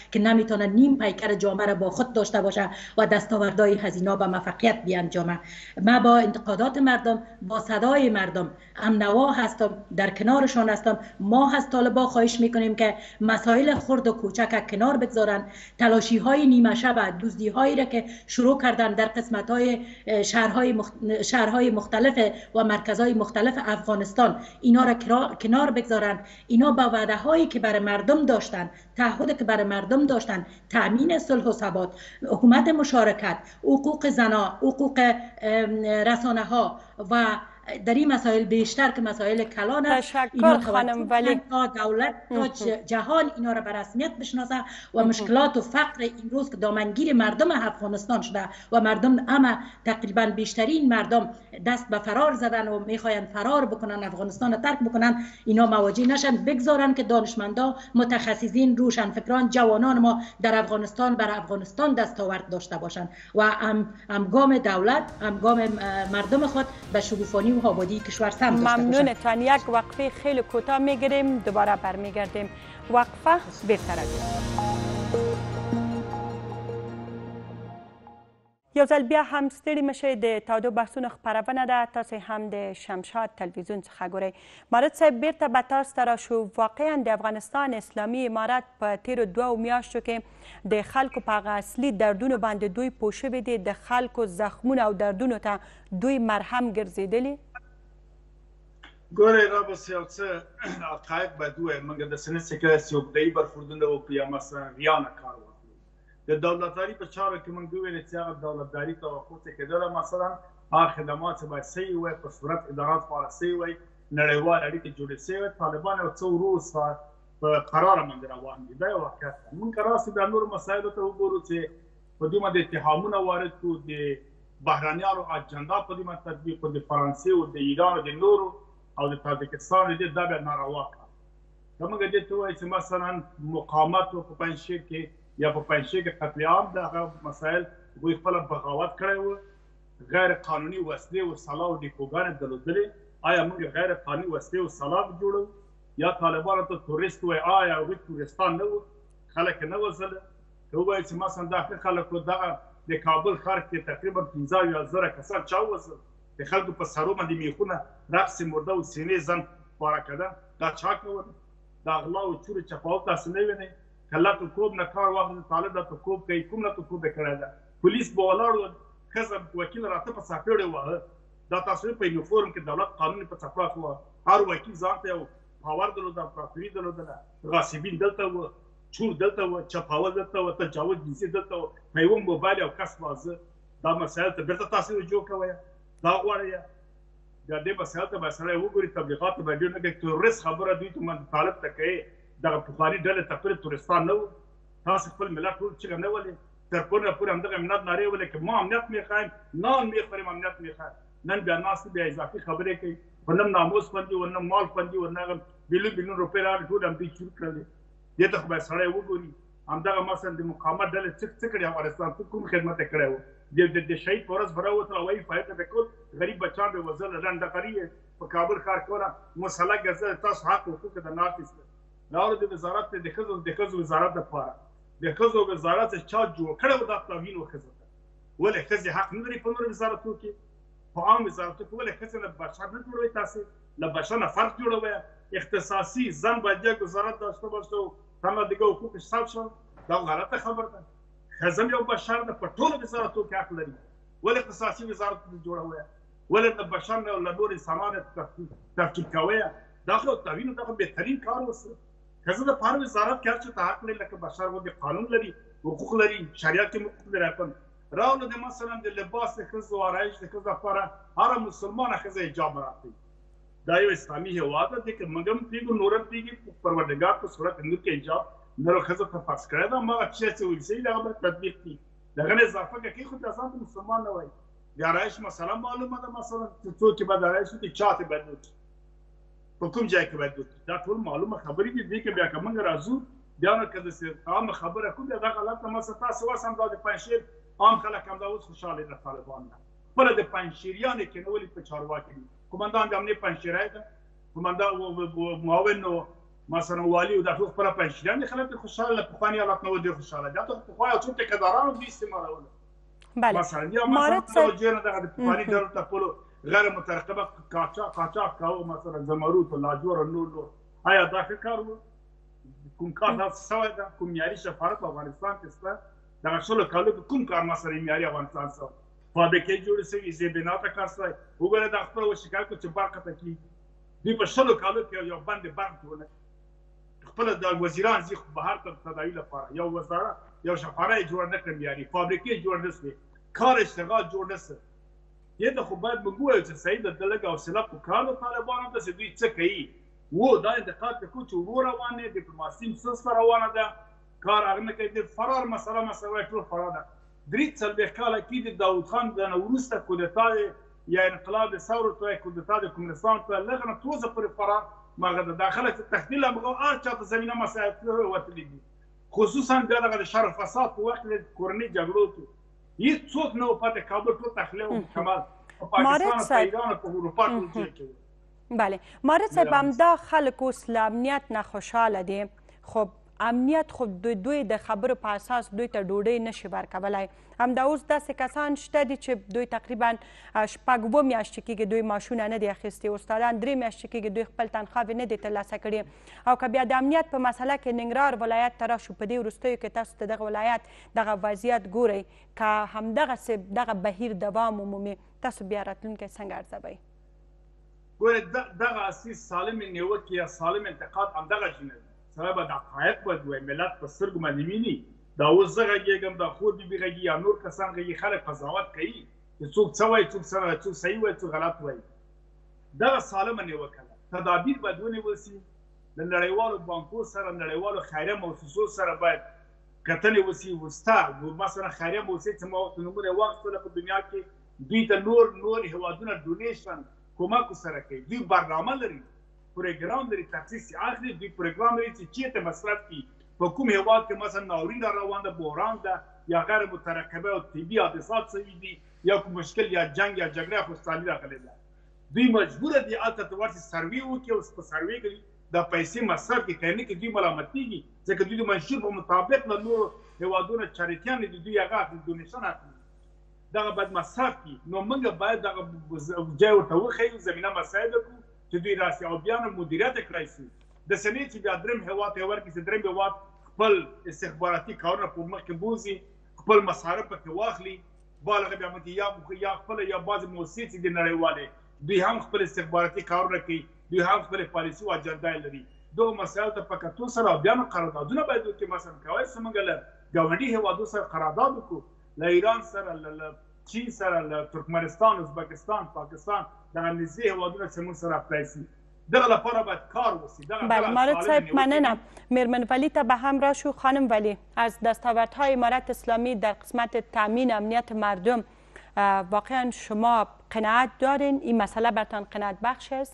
Speaker 3: که نمیتونه نیم پیکر جامعه را با خود داشته باشه و دستاوردهای هزینه به موفقیت بیانجامه. ما با انتقادات مردم، با صدای مردم همنوا هستم، در کنارشان هستم. ما از طالبان خواهش میکنیم که مسائل خرد و کوچک کنار بگذارن، تلاشی های نیمه شب، دزدی هایی را که شروع کردن در قسمت های شهرهای مخت... شهرهای مختلف و مرکزهای مختلف افغانستان، اینا را کنار بگذارن. اینا با وعده هایی که برای مردم داشتن، تعهدی که برای مردم داشتن، تامین صلح و ثبات، حکومت مشارکت، حقوق زنا، حقوق رسانه ها و در این مسائل بیشتر که مسائل کلان است،
Speaker 1: تشکر خانم ولی
Speaker 3: تا دولت تا جهان اینا را به رسمیت بشناسه و مشکلات و فقر امروز که دامنگیر مردم افغانستان شده و مردم اما تقریبا بیشترین مردم دست به فرار زدن و میخواین فرار بکنن، افغانستان را ترک بکنن، اینا مواجه نشن. بگذارن که دانشمندا، متخصصین، روشنفکران، جوانان ما در افغانستان بر افغانستان دستاورد داشته باشن و هم همگام دولت، همگام مردم خود به شگوفانی و آبادی کشور سهم داشته باشند.
Speaker 1: ممنونتان. یک وقفه خیلی کوتاه میگیریم، دوباره برمیگردیم. وقفه بهتر است. یو ځل بیا هم ستړي مشئ د تودو بحثونو خپرونه ده. تاسې هم د شمشاد تلویزیون څخه ګورئ. مارد صاحب بیرته به تاسو ته راشو. واقعا د افغانستان اسلامي امارت په تیرو دوو میاشتو کې د خلکو په هغه اصلي دردونو باندې دوی پوه شوي دي، د خلکو زخمونو او دردونو ته دوی مرهم ګرځېدلي؟
Speaker 2: ګورئ رابس یو څه حقایق باید ووایم. موږ داسې نه چې کله چې اوږدهیي برخوردونه وکړو یا مثلا ریانه کار وکړو. د دولتداري په چارو کې موږ وویل چې هغه دولتداري توقع چې کېدله مثلا هغه خدمات چې باید صحیح وای، په صورت ادارات فعاله صحیح وای، نړیوال اړیکې جوړې شوې وای. طالبان یو څه ورو په قراره باندې روان دي، دا یو واقعیت ده. موږ که راسې بیا نورو مسایلو ته وګورو چې په دوی باندې اتهامونه وارد کړو، د بهرنیانو اجنډا په دوی باندې تطبیق کړو، د فرانسې او د ایران او د نورو او د تاجکستان دې دا بیا ناروا کړه. که موږ دې ته ووایو چې مثلا مقاومت په پنجشیر کې یا په پنجشیر کې قتل عام د هغه مسایل دوی خپله بغاوت کړی و، غیر قانوني وسلې او سلاح او ډیپوګانې درلودلې. آیا موږ غیر قانوني وسلې او سلاح جوړو یا طالبانو ته تورست وایي؟ آیا هغوی تورستان نه وو؟ خلک یې نه وژله؟ که ووایو چې مثلا دا ښه خلک وو، دغه د کابل ښار کې تقریبا پنځه اویا زره کسان چا ووژل؟ د خلکو په سرو باندې میخونه رقص مرده او سینې زن پاره کړه، دا چا کول؟ د غلا او چور چپاو تاسو نه وینئ؟ کله تو کوب نه کار واخلي، طالب دا تو کوب کوي، کوم نه تو کوب کړی ده. پولیس به ولاړ و، ښځه وکیل راته په څپېړې وهه. دا تاسو په یونیفورم کې دولت قانون په څپړاک وه. هر وکیل ځان ته یو پاور درلوده، امپراتوري درلودله. غاصبین دلته وه، چور دلته وه، چپاول دلته وه، تجاوز جنسي دلته وه، په یوه موبایل او کس واځه. دا مسایل ته بیرته تاسو رجوع کوئ، دا غواړئ. بیا دې مسایل ته به سړی وګوري، تبلیغات ته به ډېر نه کوي. تورست خبره دوی ته من طالب ته کوي، دغه پخواني ډلې ته خپل تورستان نه وو. تاسو خپل ملت ټول چېغه نه ولې؟ تر پونه پورې همدغه امنیت نارې ولې که ما امنیت میخوایم، نان میخوریم، امنیت میخوایم. نن بیا ناست بیا اضافي خبرې کوي، ورنه ماموس خوندي، ورنه مال خوندي، ورنه هغه بیلیون بیلیون روپۍ راغلې، ټول همدوی چور کړلې. دې ته خو باید سړی وګوري. همدغه مثلا د مقاومت ډلې څه څه کړي افغانستان ته، کوم خدمت یې کړی و؟ د شهید په ورځ به راووتل او وایي فایده به کول، غریب بچان به وژل، رنډقري یې په کابل ښار کوله، مسله ګرځېده. تاسو حق حقوق یې درنه اخیستل. راوړو د وزارت د ښځو د ښځو وزارت دپاره د ښځو وزارت چا جوړ کړی و؟ دا توهین و ښځو ته. ولې ښځې حق نه لري په نورو وزارتونو کې؟ په عام وزارتونو کې ولې ښځې له بشر نه جوړوئ؟ تاسې له بشر نه فرد جوړوئ. اختصاصي زن باید یک وزارت داشته باشه و تمام دیگه حقوقش ثبت شد. دا غلطه خبر ده. ښځه یو بشر ده، په ټولو وزارتونو کې حق لري. ولې اختصاصي وزارت جوړوئ؟ ولې د بشر نه له نورو انسانانو تفکیک کوئ؟ دا خو توهین، دا خو بهترین کار وسه. ښځه د هر وزارت کې هر څه ته حق لري، لکه بشر غوندې قانون لري، حقوق لري، شریعت کې حقوق لري. خپل راوړو د مثلا د لباس د ښځو آرایش د ښځو لپاره هره مسلمانه ښځه حجاب مراعات کوي. دا یو اسلامي هېواد دی که موږ هم پرېږدو، نور هم پرېږدي. پروردګار په صورت هندو کې حجاب نرو ښځو ته فرض کړی ده. هماغه شی چې ویل شوي هغه باید تطبیق کړي. د هغه نه اضافه که کوي، خو د ځان ته مسلمان نه وایي. د آرایش مسله معلومه ده، مثلا چې څوک یې باید آرایش وکړي، چا ته باید وکړي، په کوم ځای کې باید وکړي. دا ټول معلومه خبرې دي. دې کې بیا که موږ راځو بیا نو که داسې عامه خبره کوو، بیا دا غلطه. مثلا تاسې اوس هم دا د پنجشیر عام خلک همدا اوس خوشحاله دي له طالبان نه. خپله د پنجشیریانو کې نه ولې په چارواکي دي. قمندان د امنیت پنجشیری ده، قمندان معاون و مثلا والی و در تو خپل پنځشیران خلک خوشاله په خواني حالت نو دي خوشاله دا ته په خوای او څو ټکدارانو دي استعمالول
Speaker 1: بله
Speaker 2: مثلا یا مثلا توجه نه دغه په خواني دلته خپل غیر مترقبه قاچا قاچا کاو مثلا زمرود و لاجور و نور نور آیا دا کار وو کوم کار تاسو سوي دا کوم معیاري سفارت په افغانستان کې ستا دا شلو کالو کوم کار مثلا معیاري افغانستان سره فابریکې جوړې شوي زیبناته کار سره وګوره دا خپل وشکایت کو چې باقته کی دی په شلو کالو کې یو باندې باغ جوړه خپل د وزیران زی بهر ته تداوی لپاره یو وزاره یو سفاره جوړ نه کړم یاري فابریکې جوړ نه شوي کار اشتغال جوړ نه شوي یه د خو باید موږ وایو چې صحیح د دلګ او حوصله په کار د طالبانو ته چې دوی څه کوي و دا انتقاد کوي چې ورو روان دي ډیپلوماسي سست روانه ده کار هغه نه کوي د فرار مسله مسله ټول فرار ده درې څلوېښت کاله کې د داود خان د نه وروسته کودتا یا انقلاب ثوره ته کودتا د کومنستان ته لږ نه توزه پر فرار ماغه د داخله تحلیل هغه هر چا ته زمينه مسایل وتلې دي خصوصا دغه شر فساد په وخت د کورنۍ جګړو کې هیڅ څوک نه پاتې کابل ټول تخلیه او کمال
Speaker 1: مارد صاحب بله مارد صاحب همدا خلک اوس له امنیت نه خوشحاله دي خب امنیت خو دوی دوی د خبرو په اساس دوی ته ډوډۍ نشي ورکولی همدا اوس داسې کسان شته دي چې دوی تقریبا شپږ اووه میاشتې کېږي دوی معاشونه نه دي اخیستي استادان درې میاشتې کېږي دوی خپل تنخواوې نه دي ترلاسه کړي او که بیا د امنیت په مسله کې ننګرهار ولایت ته راشو په دې وروستیو کې تاسو د دغه ولایت دغه وضعیت ګورئ که همدغسې دغه بهیر دوام ومومي تاسو بیا راتلونکی څنګه ارزوئ
Speaker 2: ګورئ دغه اصلي سالم نیوکې یا سالم انتقاد همدغه شی نه سره به د حقایق باید وایي ملت په سترګو باندې ویني دا اوس زه غږېږم دا خور بیبي غږي یا نور کسان غږي خلک قضاوت کوي چې څوک څه وایي څوک څه څوک صحیح وایي څوک غلط وایي دغه سالمه نیوکه ده تدابیر باید ونیول سي د نړیوالو بانکو سره نړیوالو خیریه موسسو سره باید کتنې وسي وستا مثلا خیریه موسسې چې ما وخت نومونه واخیستله په دنیا کې دوی ته نور نور هیوادونه ډونیشن کومک سره کوي دوی برنامه لري پروګرام لري تخصیص اخلي دوی پروګرام لري چې چیرته مصرف کی په کوم هیواد کې مثلا ناورین روان ده بحران ده یا غیر مترقبه او طبي حادثات شوي دي یا کوم مشکل یا جنگ یا جګړه خوشحالي راغلې ده دوی مجبور دي هلته ته ورسې سروې وکړي او په سروې کې د پیسې مصرف کې کوي کې دوی ملامت کېږي ځکه دوی د منشور په مطابق له نورو هیوادونو چاریتیان دي دوی هغه اخلي ډونیشن اخلي دغه باید مصرف کړي نو موږ باید دغه ځای ورته وښیو زمینه مساعده کړو چې دوی راسي او بیا نو مدیریت کړی شي د سنې چې بیا درېیم هېواد ته ورکړي چې درېیم هېواد خپل استخباراتي کارونه په مخ کې بوځي خپل مصارف پکې واخلي بالغ بیا متي یا یا خپل یا بعضې مؤسسې چې دي نړیوالې دوی هم خپل استخباراتي کارونه کوي دوی هم خپل پالیسي او اجنډا لري دغه مسایلو ته په کتو سره بیا نو قراردادونه باید وکړي مثلا کولی شو موږ له ګاونډي هېوادو سره قرارداد وکړو له ایران سره له چین سره له ترکمنستان ازبکستان پاکستان دغه نږدې هېوادونه چې موږ سره اپلای شي دغه لپاره باید کار وشي
Speaker 1: بله مارد صاحب مننه میرمن ولی ته به هم راشو خانم ولی از دستاوردهای امارت اسلامی در قسمت تامین امنیت مردم واقعا شما قناعت دارین این مسئله برتان قناعت بخش است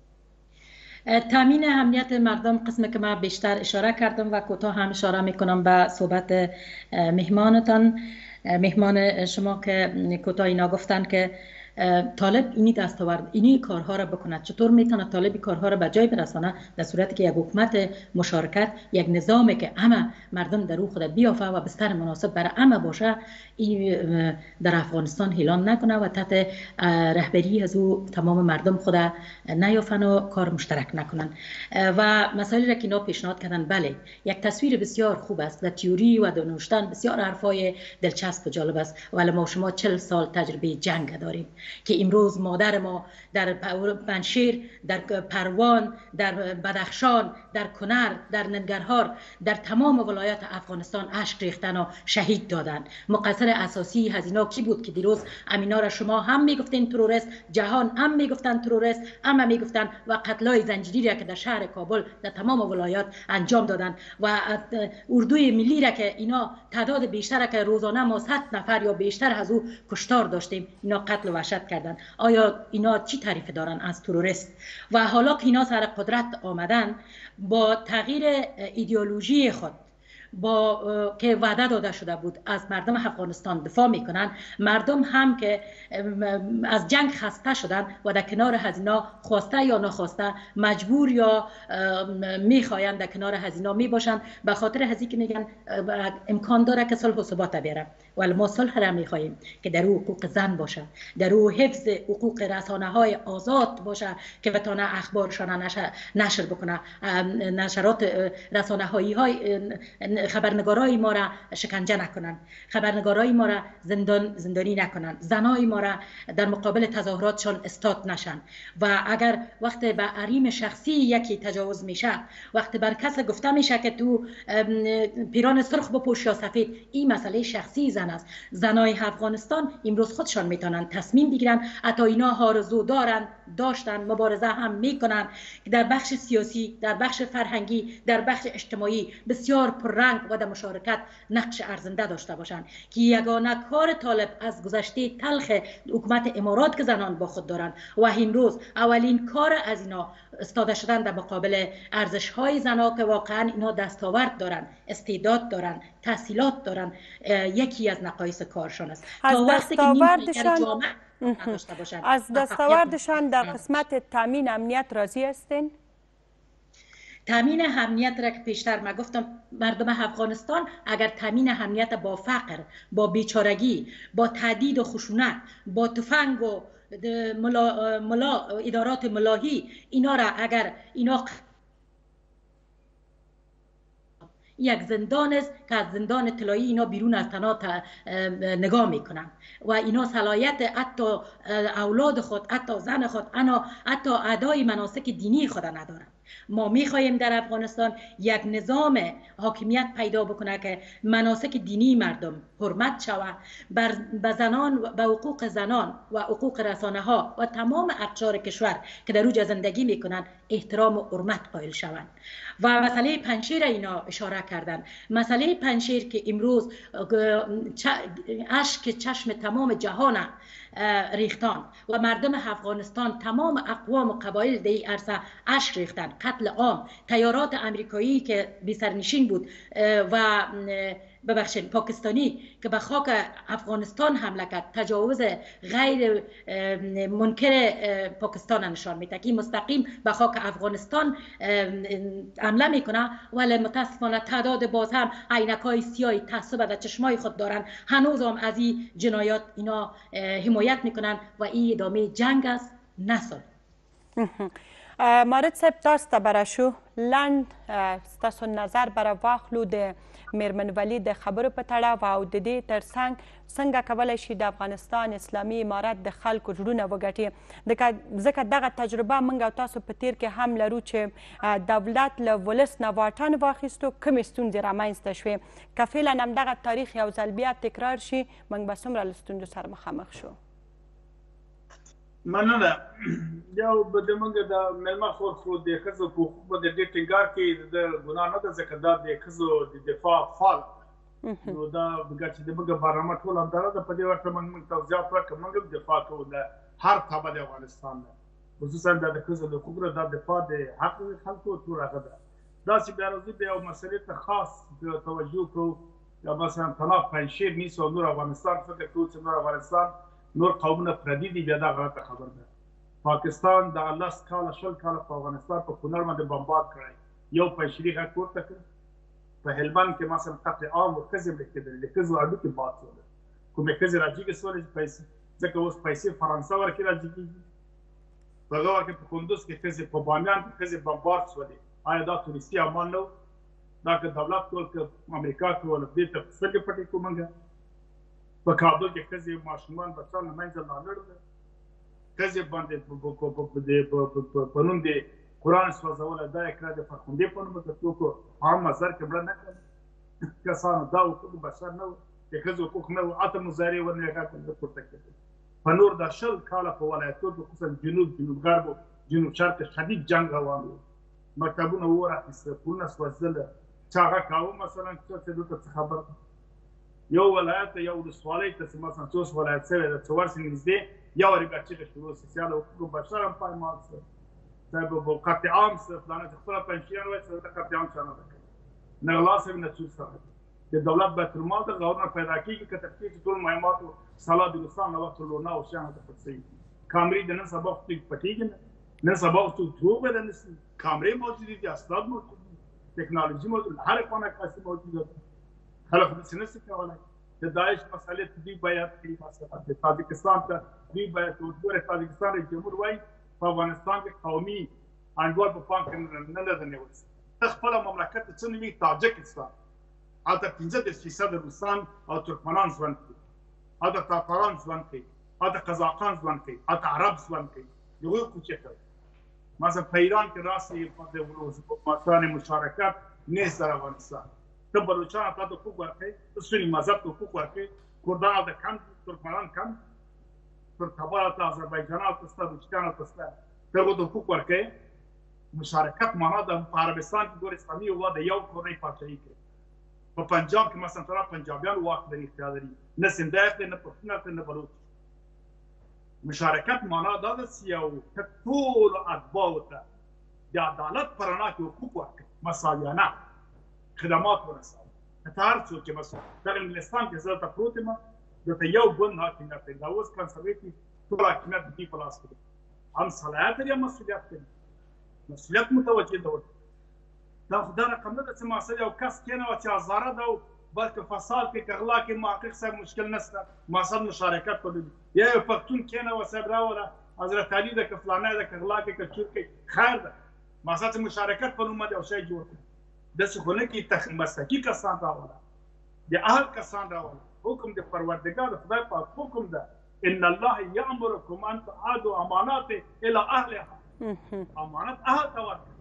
Speaker 3: تامین امنیت مردم قسم که من بیشتر اشاره کردم و کوتاه هم اشاره میکنم به صحبت مهمانتان مهمان شما که کوتاه اینا گفتن که طالب اینی دستاورد اینی کارها را بکند چطور میتونه طالب کارها را به جای برسانه در صورتی که یک حکومت مشارکت یک نظامی که همه مردم در او خود بیافه و بستر مناسب برای همه باشه این در افغانستان اعلان نکنه و تحت رهبری از او تمام مردم خود نیافن و کار مشترک نکنن و مسائلی را که اینا پیشنهاد کردن بله یک تصویر بسیار خوب است در تئوری و در نوشتن بسیار حرفای دلچسب و جالب است ولی ما شما چهل سال تجربه جنگ داریم که امروز مادر ما در پنشیر در پروان در بدخشان در کنر در ننگرهار در تمام ولایات افغانستان اشک ریختن و شهید دادن مقصر اساسی هزینا کی بود که دیروز امینا را شما هم میگفتین تروریست جهان هم میگفتن تروریست اما میگفتن و قتلای زنجیری را که در شهر کابل در تمام ولایات انجام دادن و اردوی ملی را که اینا تعداد بیشتر که روزانه ما صد نفر یا بیشتر از او کشتار داشتیم اینا قتل و وحشت کردن آیا اینا چی تعریف دارن از تروریست و حالا که اینا سر قدرت آمدن با تغییر ایدئولوژی خود با که وعده داده شده بود از مردم افغانستان دفاع میکنن، مردم هم که از جنگ خسته شدن و در کنار هزینه خواسته یا نخواسته مجبور یا میخواین در کنار هزینه میباشن، به خاطر هزینه که میگن امکان داره که صلح و ثبات بیاره. ولی ما صلح را میخواهیم که در او حقوق زن باشه، در او حفظ حقوق رسانه های آزاد باشه که بتونه اخبارشان نشر, نشر بکنه، نشرات رسانه هایی های خبرنگارای ما را شکنجه نکنن، خبرنگارای ما را زندان زندانی نکنن، زنای ما را در مقابل تظاهراتشان استاد نشن. و اگر وقت به حریم شخصی یکی تجاوز میشه، وقت بر کس گفته میشه که تو پیران سرخ بپوش یا سفید، این مسئله شخصی زن است. زنای افغانستان امروز خودشان میتونن تصمیم بگیرن، حتی اینا آرزو دارن داشتن مبارزه هم میکنن که در بخش سیاسی، در بخش فرهنگی، در بخش اجتماعی بسیار پررنگ و در مشارکت نقش ارزنده داشته باشند، که یگانه کار طالب از گذشته تلخ حکومت امارات که زنان با خود دارند و امروز اولین کار از اینا استاده شدن در مقابل ارزش های زنها که واقعا اینا دستاورد دارن، استعداد دارن، تحصیلات دارن، یکی از نقایص کارشان است.
Speaker 1: تا وقتی که نیم از دستاوردشان در قسمت تامین امنیت راضی هستین؟
Speaker 3: تامین امنیت را که پیشتر ما گفتم، مردم افغانستان اگر تامین امنیت با فقر، با بیچارگی، با تهدید و خشونت، با تفنگ و ملا, ملا ادارات ملاهی، اینا را اگر اینا یک زندان است که از زندان طلایی اینا بیرون از تنها نگاه میکنن و اینا صلاحیت حتی اولاد خود، حتی زن خود، انا حتی ادای مناسک دینی خود ندارن. ما میخواهیم در افغانستان یک نظام حاکمیت پیدا بکنه که مناسک دینی مردم حرمت شود، بر زنان، به حقوق زنان و حقوق رسانه ها و تمام اقشار کشور که در اوج زندگی میکنن احترام و حرمت قائل شوند. و مسئله پنجشیر اینا اشاره کردن، مسئله پنجشیر که امروز اشک چشم تمام جهان ریختان و مردم افغانستان تمام اقوام و قبایل در این عرصه اشک ریختن، قتل عام، تیارات امریکایی که بی سرنشین بود و ببخشید پاکستانی که به خاک افغانستان حمله کرد، تجاوز غیر منکر پاکستان نشان میده که مستقیم به خاک افغانستان حمله میکنه، ولی متاسفانه تعداد باز هم عینکای سیاه تعصب در چشمای خود دارن، هنوز هم از این جنایات اینا حمایت میکنن و این ادامه جنگ است، نه صلح.
Speaker 1: مارد صاحب تاسو ته به راشو، لنډ ستاسو نظر به راواخلو د میرمن ولی د خبرو په تړاو او د دې ترڅنګ څنګه کولی شي د افغانستان اسلامي امارت د خلکو زړونه وګټي، ځکه دغه تجربه موږ او تاسو په تیر کې هم لرو چې دولت له ولس نه واټن واخیستو، کومې ستونزې رامنځته شوې. که فعلا همدغه تاریخ یو ځل بیا تکرار شي، موږ به څومره له ستونزو سره مخامخ شو.
Speaker 2: مننه. یو به د موږ د میلمه خور خو د ښځو په حقوق باندې ډېر ټینګار کوي، د ګناه نه ده ځکه دا د ښځو د دفاع فعال نو دا چې د موږ برنامه ټول همداره ده، په دې ورته موږ توضیحات ورکړو. موږ هم دفاع کوو د هر تبه د افغانستان نه، خصوصا دا د ښځو د حقوقو دا دفاع د حق خلکو ټول هغه ده. داسې بیا راځو بیا یو مسئلې ته خاص توجه کوو، یا مثلا تنها پنجشیر نیست او نور افغانستان فکر کوو چې نور افغانستان نور قومونه پردي دي، بیا دا غلطه خبر ده. پاکستان دغه لس کاله شل کاله په افغانستان په کونړ باندې بمبار کړی، یو پنجشیري غږ پورته کړ. په هلمند کې مثلا قتل عام و ښځې مړې کېدلې، د ښځو هډوکې باد شول، کومې ښځې راجېږې شولې پیسې، ځکه اوس پیسې فرانسه ورکې راجېږي. په هغه وخت کې په کندوز کې ښځې، په بامیان کې ښځې بمبار شولې. آیا دا تورستي عمل نه و؟ دا که دولت کول که امریکا کول، دې ته سترګې پټې کړو موږ. په کابل کې ښځې ماشومان بچیان له منځه لاړل، ښځې باندې په نوم د قرآن سوځوله، دا یې کړه د فرخندې په نوم د څوک عام نظر کې مړه نه کړل کسانو. دا حقوق بشر نه و، د ښځو حقوق نه و، حتی مظاهرې ورنه غږ پورته کېدل. په نور دا شل کاله په ولایتونو خصوصا جنوب جنوب غرب و جنوب شرق شدید جنګ روان و، مکتبونه اور اخیسته، کورونه سوځېدله، چا هغه کاوه مثلا چې دلته څه خبر. یو ولایت یو ولسوالۍ ته چې مثلا څوس ولایت شوی ده چې ورسې نږدې یو وارې بیا چیغې شروع شي سیاله حقوق بشر هم پایمال شو، صاحب قطع عام شو، فلانه چې خپله پنجشیریان وایي چې دلته قطع عام چا نه ده کړی. نه لاس نه څو سره د دولت بیت المال د غورنر پیدا کیږي که تفکیک ټول مهمات صلاح بلوچستان نو وخت لونه او شان ته پڅي کامري د نن سبا وخت پټیږي نن سبا وخت دروغ ده نس کامري موجود دي اسباب موجود دي ټکنالوژي موجود هر کومه کاسي موجود ده خلک د سنس کولای د داعش مسئله دی باید کړي مسئله د تاجکستان ته دی باید ټول تاجکستان جمهور وای په افغانستان کې قومي انډول په پام کې نه لري نیول څه خپل مملکت څه نوي تاجکستان اته پنځه فیصد روسان او ترکمنان ژوند کوي اته تاتاران ژوند کوي اته قزاقان ژوند کوي اته عرب ژوند کوي یو کوچه کوي مثلا په ایران کې راسي په دغه مثلا مشارکت نه سره افغانستان ته بلوچستان ته د حقوق ورکړي د سنی مذهب ته حقوق ورکړي کردان د کم ترکمنان کم ترکمنان ته آذربایجان او تاجکستان ته ته د حقوق ورکړي مشارکت معنا د عربستان کې ګور اسلامي هوا د یو کورنۍ پاچاهي کوي په پنجاب کې مثلا تر پنجابیان واک لري اختیار لري نه سندایت نه پښتون نه بلوچ مشارکت معنا دا د سیاو ټول اتباع ته د عدالت پرانا کې حقوق ورکړي مساویانه خدمات ورسوي ته هر څوک چې مثلا د انګلستان کې زړه ته پروت یم د یو ګوند حاکمیت دی دا اوس کنسرویټیو ټول حاکمیت دی په لاس کې هم صلاحیت لري مسؤلیت لري مسؤلیت متوجه دی دا خو دا رقم نه ده چې مسله یو کس کېنوه چې ازاره ده او بلکې فساد کې که غلا کې محقق صاحب مشکل نشته مقصد مشارکت وکړي یا یو پښتون کېنوه صاحب راوله حضرت علي ده که فلانی ده که غلا کې که چور کې خیر ده مقصد چې مشارکت په نوم باندې یو شی جوړ کړي داسې خو نه کې مسلکي کسان راوله د اهل کسان راوله حکم د پروردګار د خدای پاک حکم ده ان الله یامرکم ان تعادوا امانات الى اهلها امانت اهل ته ورکړئ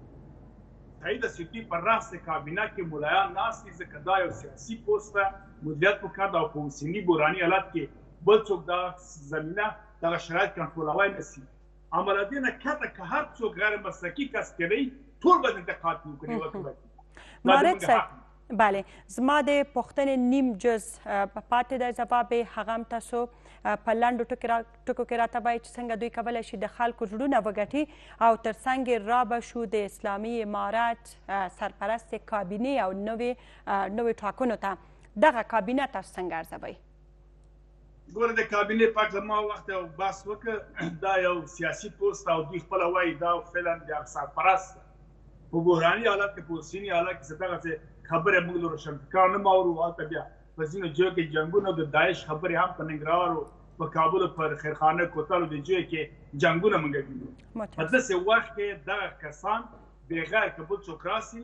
Speaker 2: صحیح د سیټي پر راس کابینه کې ملایان ناست دي ځکه دا یو سیاسي پوسټ ده مدیریت پکار ده او په اوسني بحراني حالت کې بل څوک دا زمینه دغه شرایط کنټرولولی نه شي عمل دې نه کته که هر څوک غیر مسلکي کس کوي ټول به انتقاد وکړي
Speaker 1: مارد صاحب بله زما د پوښتنې نیم جز پاتې ده ځواب هغه هم تاسو په لنډو ټکو کې راته وایي چې څنګه دوی کولی شي د خلکو زړونه وګټي او تر څنګ یې رابه شو د اسلامي امارات سرپرست کابینې او نوې نوې ټاکنو ته دغه کابینه تاسو څنګه ارزوئ
Speaker 2: ګوره د کابینې په اړه ما وخت یو بحث وکړ دا یو سیاسي پوسټ او دوی خپله وایي دا فعلا د سرپرست په بحراني حالت کې په اوسني حالت کې دغسې خبرې موږ له روشنفکرانو نه ماورو هلته بیا په ځینو ځایو کې جنګونه د داعش خبرې هم په ننګرهار او په کابل پر خیرخانه کوتل د ځایو کې جنګونه موږ وینو په داسې وخت کې دغه کسان بغیر که بل څوک راسي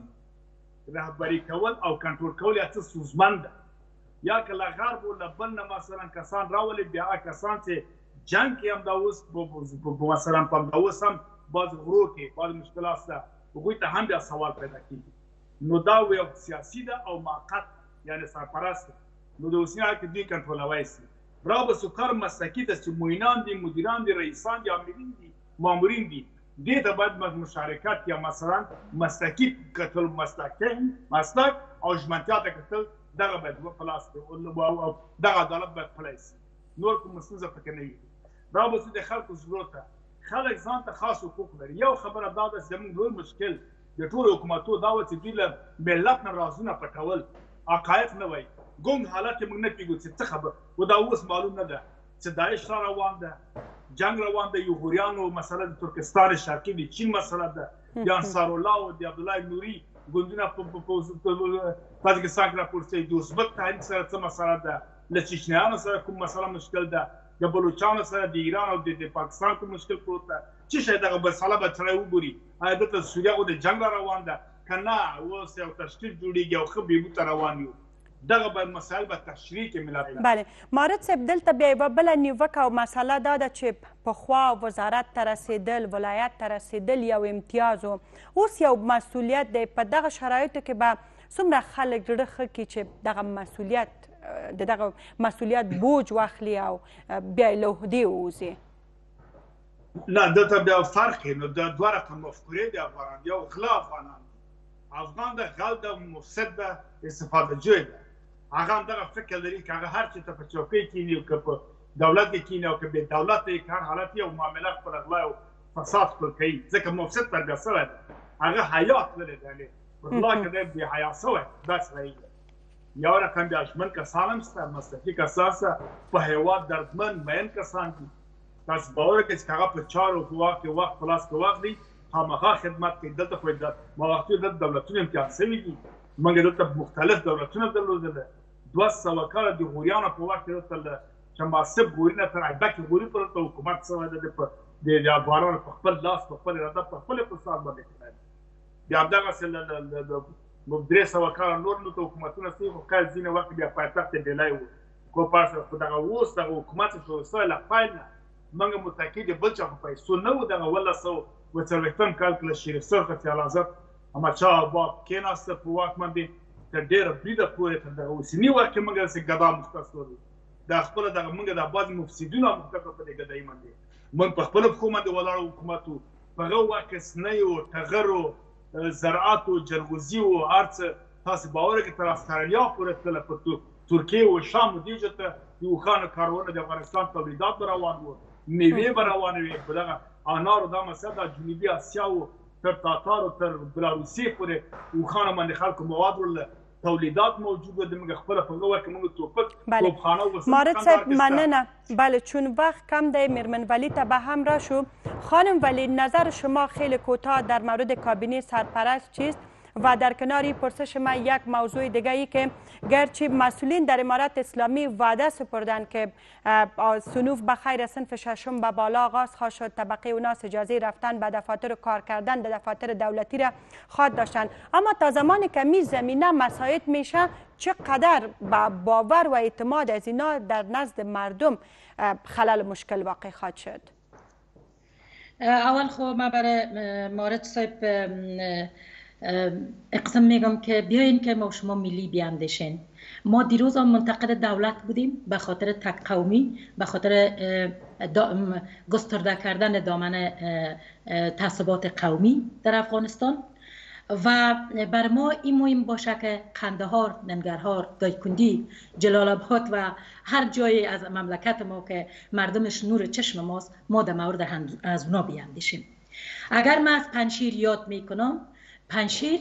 Speaker 2: رهبري کول او کنټرول کول یا څه ستونزمن ده یا که له غرب او له بل نه مثلا کسان راولي بیا هغه کسان چې جنګ کې هم دا اوس مثلا په همدا اوس هم بعض غرو کې بعض مشکلات شته هغوی ته هم بیا سوال پیدا کېږي نو دا یو سیاسي ده او موقت یعنی سرپرست نو د اوسني حالت کې دوی کنټرولولی شي رابه سو کار مسلکي ده چې معینان دي مدیران دي رئیسان دي امرین دي مامورین دي دې ته باید مشارکت یا مثلا مسلکي کتل مسلکي مسلک او ژمنتیا ته کتل دغه باید په لاس کې دغه عدالت باید پلی شي نور کومه ستونزه پکې نه وي رابه سو د خلکو زړو ته خلک ځان ته خاص حقوق لري یو خبره دا ده چې زموږ لوی مشکل د ټولو حکومتو دا وه چې دوی له ملت نه رازونه پټول حقایق نه وایي ګونګ حالت کې موږ نه پوهېږو چې څه خبر و دا اوس معلوم نه ده چې داعش را روان ده جنګ روان ده یوغوریانو مسله د ترکستان شرقي د چین مسله ده د انصارالله او د عبدالله نوري ګوندونه په تاجکستان کې راپورته شوي د ازبک تحریک سره څه مسله ده له چچنیانو سره کوم مسله مشکل ده د بلوچانو سره د ایران او د پاکستان کوم مشکل پروت ده څه شی دغه مسله به سړی وګوري آیا دلته سوریه او د جنګ را روان ده که نه اوس یو تشکیل جوړېږي او ښه بهبود ته روان یو دغه باید مسایل به تشریح کې ملت
Speaker 1: بله مارد صاحب دلته بیا یوه بله نیوکه او مسله دا ده چې پخوا وزارت ته رسېدل ولایت ته رسېدل یو امتیاز و اوس یو مسؤلیت دی په دغه شرایطو کې به څومره خلک زړه ښه کړي چې دغه مسؤلیت د دغه مسؤلیت بوج واخلي او بیا یې له عهدې ووځي
Speaker 2: نه دلته بیا فرق دی نو د دوه رقم مفکورې دي افغانان یو غلا افغانان افغان د غل د مفسد د استفاده جوی ده هغه هم دغه فکر لري که هغه هر چې ته په چوکۍ کښېني او که په دولت کې کښېني او که بې دولت دی که هر حالت یو معامله خپله غلا او فساد خپل کوي ځکه مفسد پیدا شوی ده هغه حیات لري دی والله کده بی حیا سوی بس رایی یا رقم بیاشمن کسانم است مستفی کساس په هیواد دردمن مین کسان دي تاسو باور کې چې هغه په چارو په وخت کې وخت خلاص کې وخت دی خامخا خدمت کوي دلته خو د مواقعي د دولتونو امتیاز سوي دي موږ دلته مختلف دولتونه درلودل دوه سوه کاله د غوریانو په وخت کې دلته چې ماسب غورینه تر عباکي غوري پر حکومت سره د د افغانانو په خپل لاس په خپل اراده په خپل اقتصاد باندې کوي بیا دغه سل مبدري سوه کاله نور نو حکومتونه سي خو کال ځینې وخت بیا پایتخت ډیلای وو کو پارسه خو دغه اوس دغه حکومت چې وسایل فایل موږ متأکد بل چا په پیسو نه و دغه ولا سو و څلوېښتم کال کې شریف سرخ چې اعلیحضرت احمدشاه باب کېناسته په واک باندې تر ډېره بریده پورې تر دغه اوسني وخت کې موږ داسې ګدا مختص لرو دا خپله دغه موږ د بعضې مفسدینو مختص په دې ګدایي باندې موږ په خپله پښو باندې ولاړ حکومت وو په هغه وخت کې سنۍ و ټغر و زراعت و جلغوزي و هر څه تاسو باور کې تر استرالیا پورې تلله په ترکیه و شام و دې ته د اوښانو کارونه د افغانستان تولیدات به روان وو میوې به روانې وې په دغه انارو دا مسله د جنوبي اسیا و تر تاتارو تر بلاروسیې پورې اوښانو باندې خلکو مواد ورله تولیدات موجود و د موږ خپله په هغه وخت کې موږ توپک توپخانه و
Speaker 1: مارد صاحب مننه بله چون وقت کم دی میرمن ولی ته به هم را شو خانم ولی نظر شما خیلی کوتاه در مورد کابینه سرپرست چیست و در کناری پرسش ما یک موضوع دیگه ای که گرچه مسئولین در امارت اسلامی وعده سپردن که صنوف به خیر صنف ششم به بالا آغاز خواهد شد طبقه اوناس اجازه رفتن به دفاتر و کار کردن در دفاتر دولتی را خواهد داشتن اما تا زمانی که می زمینه مساعد میشه چقدر با باور و اعتماد از اینا در نزد مردم خلل مشکل واقع خواهد شد؟
Speaker 3: اول خب ما برای مارد صاحب اقسم میگم که بیاین که ما شما ملی بیاندیشین ما دیروز هم منتقد دولت بودیم به خاطر تک قومی به خاطر گسترده کردن دامن تعصبات قومی در افغانستان و بر ما این مهم باشه که قندهار، ننگرهار، دایکندی، جلال آباد و هر جایی از مملکت ما که مردمش نور چشم ماست ما در مورد از اونا بیاندیشیم. اگر من از پنشیر یاد میکنم پنشیر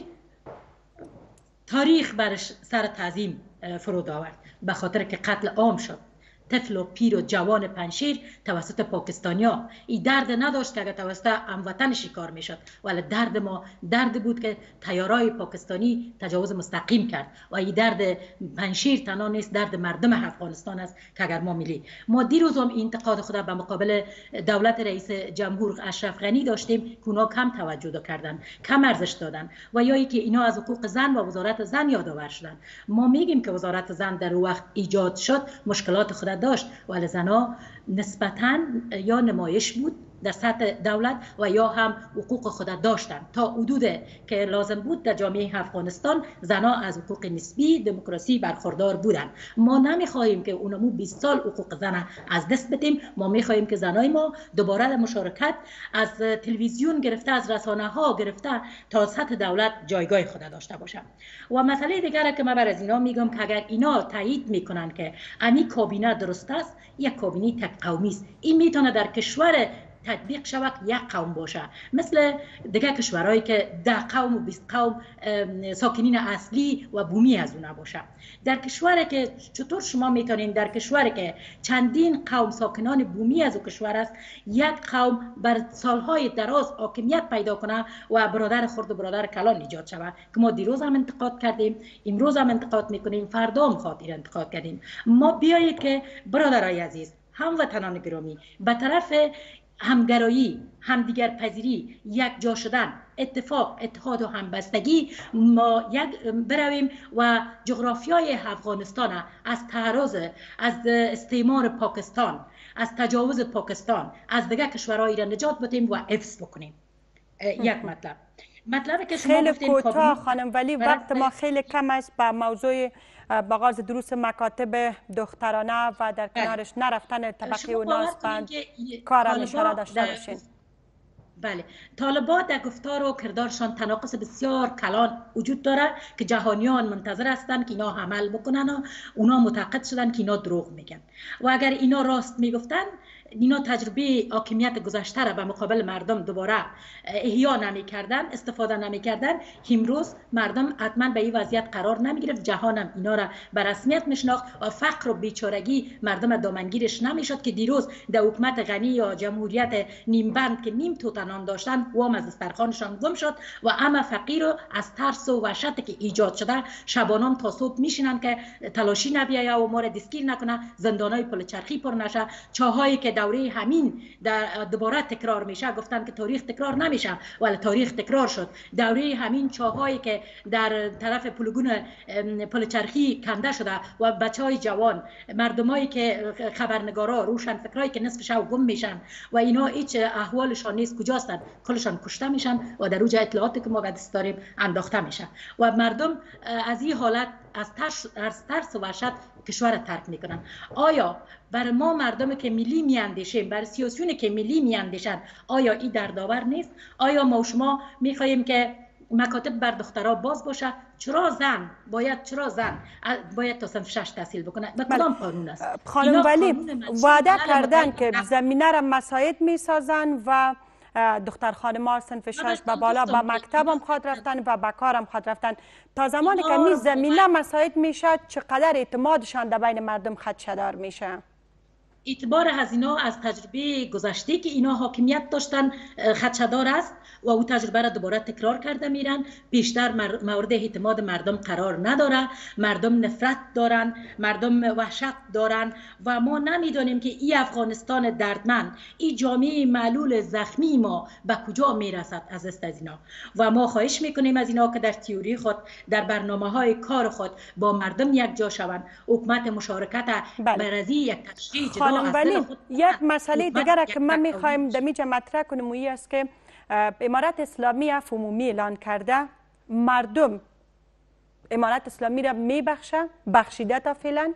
Speaker 3: تاریخ برش سر تعظیم فرود آورد به خاطر که قتل عام شد طفل و پیر و جوان پنشیر توسط پاکستانیا این درد نداشت که اگر توسط هموطن شکار میشد ولی درد ما درد بود که طیارای پاکستانی تجاوز مستقیم کرد و این درد پنشیر تنها نیست درد مردم افغانستان است که اگر ما ملی ما دیروز هم انتقاد خود به مقابل دولت رئیس جمهور اشرف غنی داشتیم که اونا کم توجه کردن کم ارزش دادن و یا اینکه اینا از حقوق زن و وزارت زن یادآور شدن ما میگیم که وزارت زن در وقت ایجاد شد مشکلات خود داشت ولی زنها نسبتاً یا نمایش بود در سطح دولت و یا هم حقوق خود داشتن تا حدود که لازم بود در جامعه افغانستان زنها از حقوق نسبی دموکراسی برخوردار بودن ما نمیخواهیم که اونمو بیست سال حقوق زن از دست بدیم ما میخواهیم که زنای ما دوباره در مشارکت از تلویزیون گرفته از رسانه ها گرفته تا سطح دولت جایگاه خود داشته باشن و مسئله دیگر که من بر از اینا میگم که اگر اینا تایید میکنن که امی کابینه درست است یک کابینه تک قومی است این میتونه در کشور تطبیق شود یک قوم باشه مثل دیگه کشورهایی که ده قوم و بیست قوم ساکنین اصلی و بومی از اونها باشه در کشوری که چطور شما میتونین در کشوری که چندین قوم ساکنان بومی از او کشور است یک قوم بر سالهای دراز حاکمیت پیدا کنه و برادر خرد و برادر کلان ایجاد شود که ما دیروز هم انتقاد کردیم امروز هم انتقاد میکنیم فردا هم خاطر انتقاد کردیم ما بیایید که برادرای عزیز هموطنان گرامی به طرف همگرایی، همدیگر پذیری، یک جا شدن، اتفاق، اتحاد و همبستگی ما یک برویم و جغرافیای افغانستان از تعرض از استعمار پاکستان از تجاوز پاکستان از دیگر کشورهای را نجات بدیم و حفظ بکنیم. یک مطلب مطلبی که شما
Speaker 1: خیلی کوتاه خانم ولی وقت ما خیلی کم است با موضوع آغاز دروس مکاتب دخترانه و در کنارش نرفتن طبقه اوناس بند کار هم اشاره داشته باشین.
Speaker 3: بله طالبان در گفتار و کردارشان تناقض بسیار کلان وجود داره که جهانیان منتظر هستند که اینا عمل بکنن و اونا معتقد شدن که اینا دروغ میگن و اگر اینا راست میگفتن اینا تجربه حاکمیت گذشته را به مقابل مردم دوباره احیا نمی کردن، استفاده نمی کردن، امروز مردم حتما به این وضعیت قرار نمی گرفت، جهان هم اینا را به رسمیت میشناخت و فقر و بیچارگی مردم دامنگیرش نمیشد که دیروز در حکومت غنی یا جمهوریت نیم بند که نیم توتنان داشتن وام از دسترخوانشان گم شد و همه فقیر رو از ترس و وحشتی که ایجاد شده شبانان تا صبح میشینن که تلاشی نبیاید و ما را دستگیر نکنه، زندانای پل چرخی پر نشه، چاهایی که دوره همین در دوباره تکرار میشه، گفتن که تاریخ تکرار نمیشه ولی تاریخ تکرار شد. دوره همین چاهایی که در طرف پلگون پل چرخی کنده شده و بچهای جوان، مردمایی که خبرنگارا، روشن فکرایی که نصف شب گم میشن و اینا هیچ احوالشان نیست، کجاستن، کلشان کشته میشن و در روج اطلاعاتی که ما به دست داریم انداخته میشن و مردم از این حالت از ترس از ترس و وحشت کشور ترک میکنن. آیا بر ما مردم که ملی میاندیشیم، بر سیاسیون که ملی میاندیشن، آیا این دردآور نیست؟ آیا ما و شما میخواهیم که مکاتب بر دخترها باز باشه؟ چرا زن باید چرا زن باید تا صنف شش تحصیل بکنه؟ به کدام قانون است؟
Speaker 1: خانم ولی وعده کردن که زمینه را مساعد میسازن و دختر خانم‌ها صنف شش به بالا به مکتب هم خواد رفتن و به کار هم خواد رفتن. تا زمانی که می زمینه مساعد میشه چقدر اعتمادشان در بین مردم خدشه‌دار میشه؟
Speaker 3: اعتبار هزینه از تجربه گذشته که اینا حاکمیت داشتن خدشه‌دار است و او تجربه را دوباره تکرار کرده میرن. بیشتر مورد اعتماد مردم قرار نداره، مردم نفرت دارن، مردم وحشت دارن و ما نمیدانیم که این افغانستان دردمند، این جامعه معلول زخمی ما به کجا میرسد از دست از اینا. و ما خواهش میکنیم از اینا که در تئوری خود، در برنامه های کار خود با مردم یک جا شوند. حکومت مشارکت برازی یک تشریح جدا.
Speaker 1: ولی یک مسئله دیگر که من میخوایم دمیجه مطرح کنم و است که امارت اسلامی عفو عمومی اعلان کرده، مردم امارت اسلامی را میبخشه، بخشیده تا فعلا؟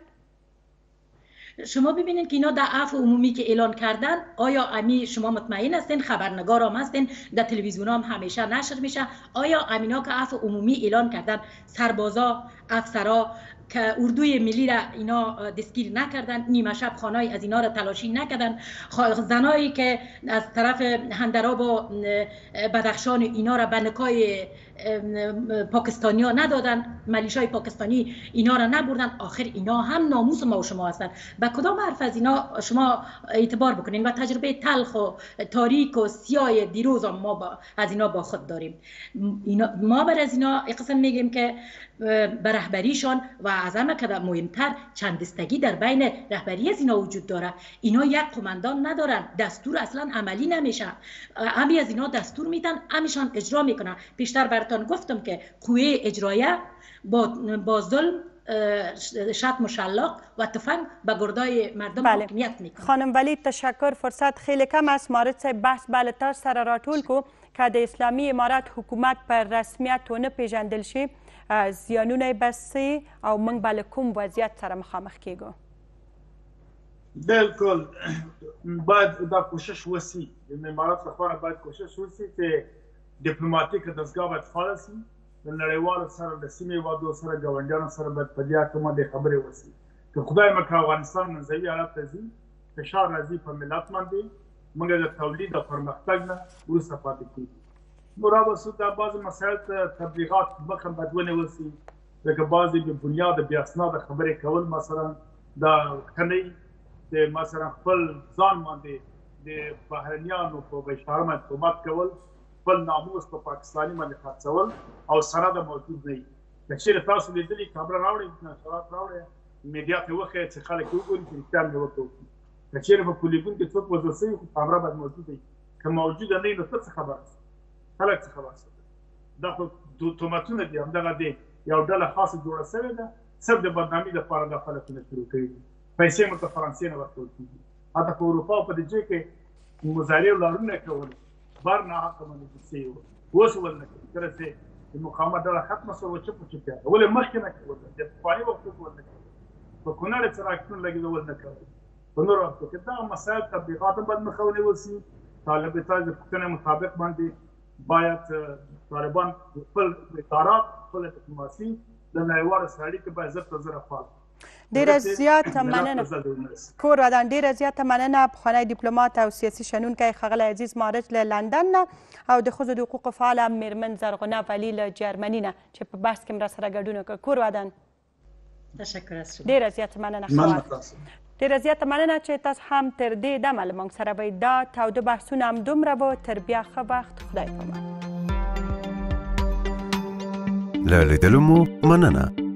Speaker 3: شما ببینید که اینا در عفو عمومی که اعلان کردن، آیا امی شما مطمئن هستین؟ خبرنگار هم هستین، در تلویزیون هم همیشه نشر میشه. آیا امینا که عفو عمومی اعلان کردن، سربازا، افسرا که اردوی ملی را اینا دستگیر نکردن، نیمه شب خانای از اینا را تلاشی نکردن، زنایی که از طرف هندراب و بدخشان اینا را به نکای پاکستانی ها ندادن، ملیشای پاکستانی اینا را نبردن، آخر اینا هم ناموس ما و شما هستن. به کدام حرف از اینا شما اعتبار بکنین؟ و تجربه تلخ و تاریک و سیاه دیروز هم ما با از اینا با خود داریم. اینا ما بر از اینا اقسم میگیم که به رهبریشان و از همه که مهمتر چند دستگی در بین رهبری از اینا وجود داره. اینا یک قماندان ندارن، دستور اصلا عملی نمیشه. همی از اینا دستور میدن، همیشان اجرا میکنن. پیشتر براتون گفتم که قوه اجرایه با با ظلم، شط مشلق و تفنگ به گردای مردم
Speaker 1: بله.
Speaker 3: حاکمیت میکنه.
Speaker 1: خانم ولی تشکر، فرصت خیلی کم است. مارد صاحب بحث بله تر سر را طول کو که د اسلامی امارت حکومت پر رسمیت و نه پیژندل شي زیانونه بسي او موږ بله کوم وضعیت سره مخامخ کیږو؟
Speaker 2: بالکل باید دا کوشش وسی د امارات لخوا باید کوشش وسی چې ډیپلوماټیک دستګاه باید فعاله سي، د نړیوالو سره د سیمې هیوادونو سره ګاونډیانو سره باید په دې اړه باندې خبرې وسی که خدای مکړه افغانستان منځوي حالت ته ځي، فشار راځي په ملت باندې، موږ د تولید او پرمختګ نه وروسته پاتې کیږو. نو راوسو دا بعض مسائل ته تبلیغات مخه باید ونیول سي، لکه بعضې بې بنیاده بې اسناده خبرې کول، مثلا دا ښه د مثلا خپل ځان باندې د بهرنیانو په بشاره باندې تهمت کول، خپل ناموس په پاکستاني باندې خرڅول او سند موجود نه وي. که چېرې تاسو لیدلي خبره راوړئ، نشرات راوړئ، میډیا ته وښیئ چې خلک یې وګوري چې رښتیا مې ورته وکړي. که چېرې په پولیګون کې څوک وژل شوي خو کامره باید موجوده وي، که موجوده نه وي نو ته څه خبره شې؟ خلک څه خبر شي؟ دا خو تهمتونه دي، همدغه دی یو ډله خاصه جوړه شوې ده، صرف د بدنامي دپاره دا فعالیتونه شروع کړي دي. پیسې مو ته فرانسې نه ورکول کېږي. حتی په اروپا او په دې ځای کې مظاهرې او لارونه یې کول، بار ناحقه باندې شوي وو، اوس ولنه کوي. کله چې د مقاومت ډله ختمه شوه چپ چپیانه، ولې مخکې نه کول؟ د پخواني وختو کې ولنه کول، په کونړ یې څه راکټونه لګېدل ولنه کول، په نورو وختو کې دغه مسایل تبلیغات هم باید مخه ونیول سي. طالب تاج د پوښتنې مطابق باندې باید طالبان خپل ادارات، خپل ډیپلوماسي د نړیوالو سره اړیکې باید زر تر زره فعال
Speaker 1: ډیره زیاته مننه کور ودان ډیره زیاته مننه پخوانی ډیپلوماټ او سیاسي شنونکی ښاغلی عزیز مارج له لندن نه او د ښځو د حقوقو فعاله میرمن زرغونه ولی له جرمني نه چې په بحث کې م راسره ګډون وکړ کور ودان
Speaker 3: تشکر از شما
Speaker 1: ډیره زیاته مننه ډیره زیاته مننه چې تاسو هم تر دې دمه له موږ سره وئ دا تاوده بحثونه همدومره به تر بیا ښه وخت خدای پامان
Speaker 4: له لیدلو مو مننه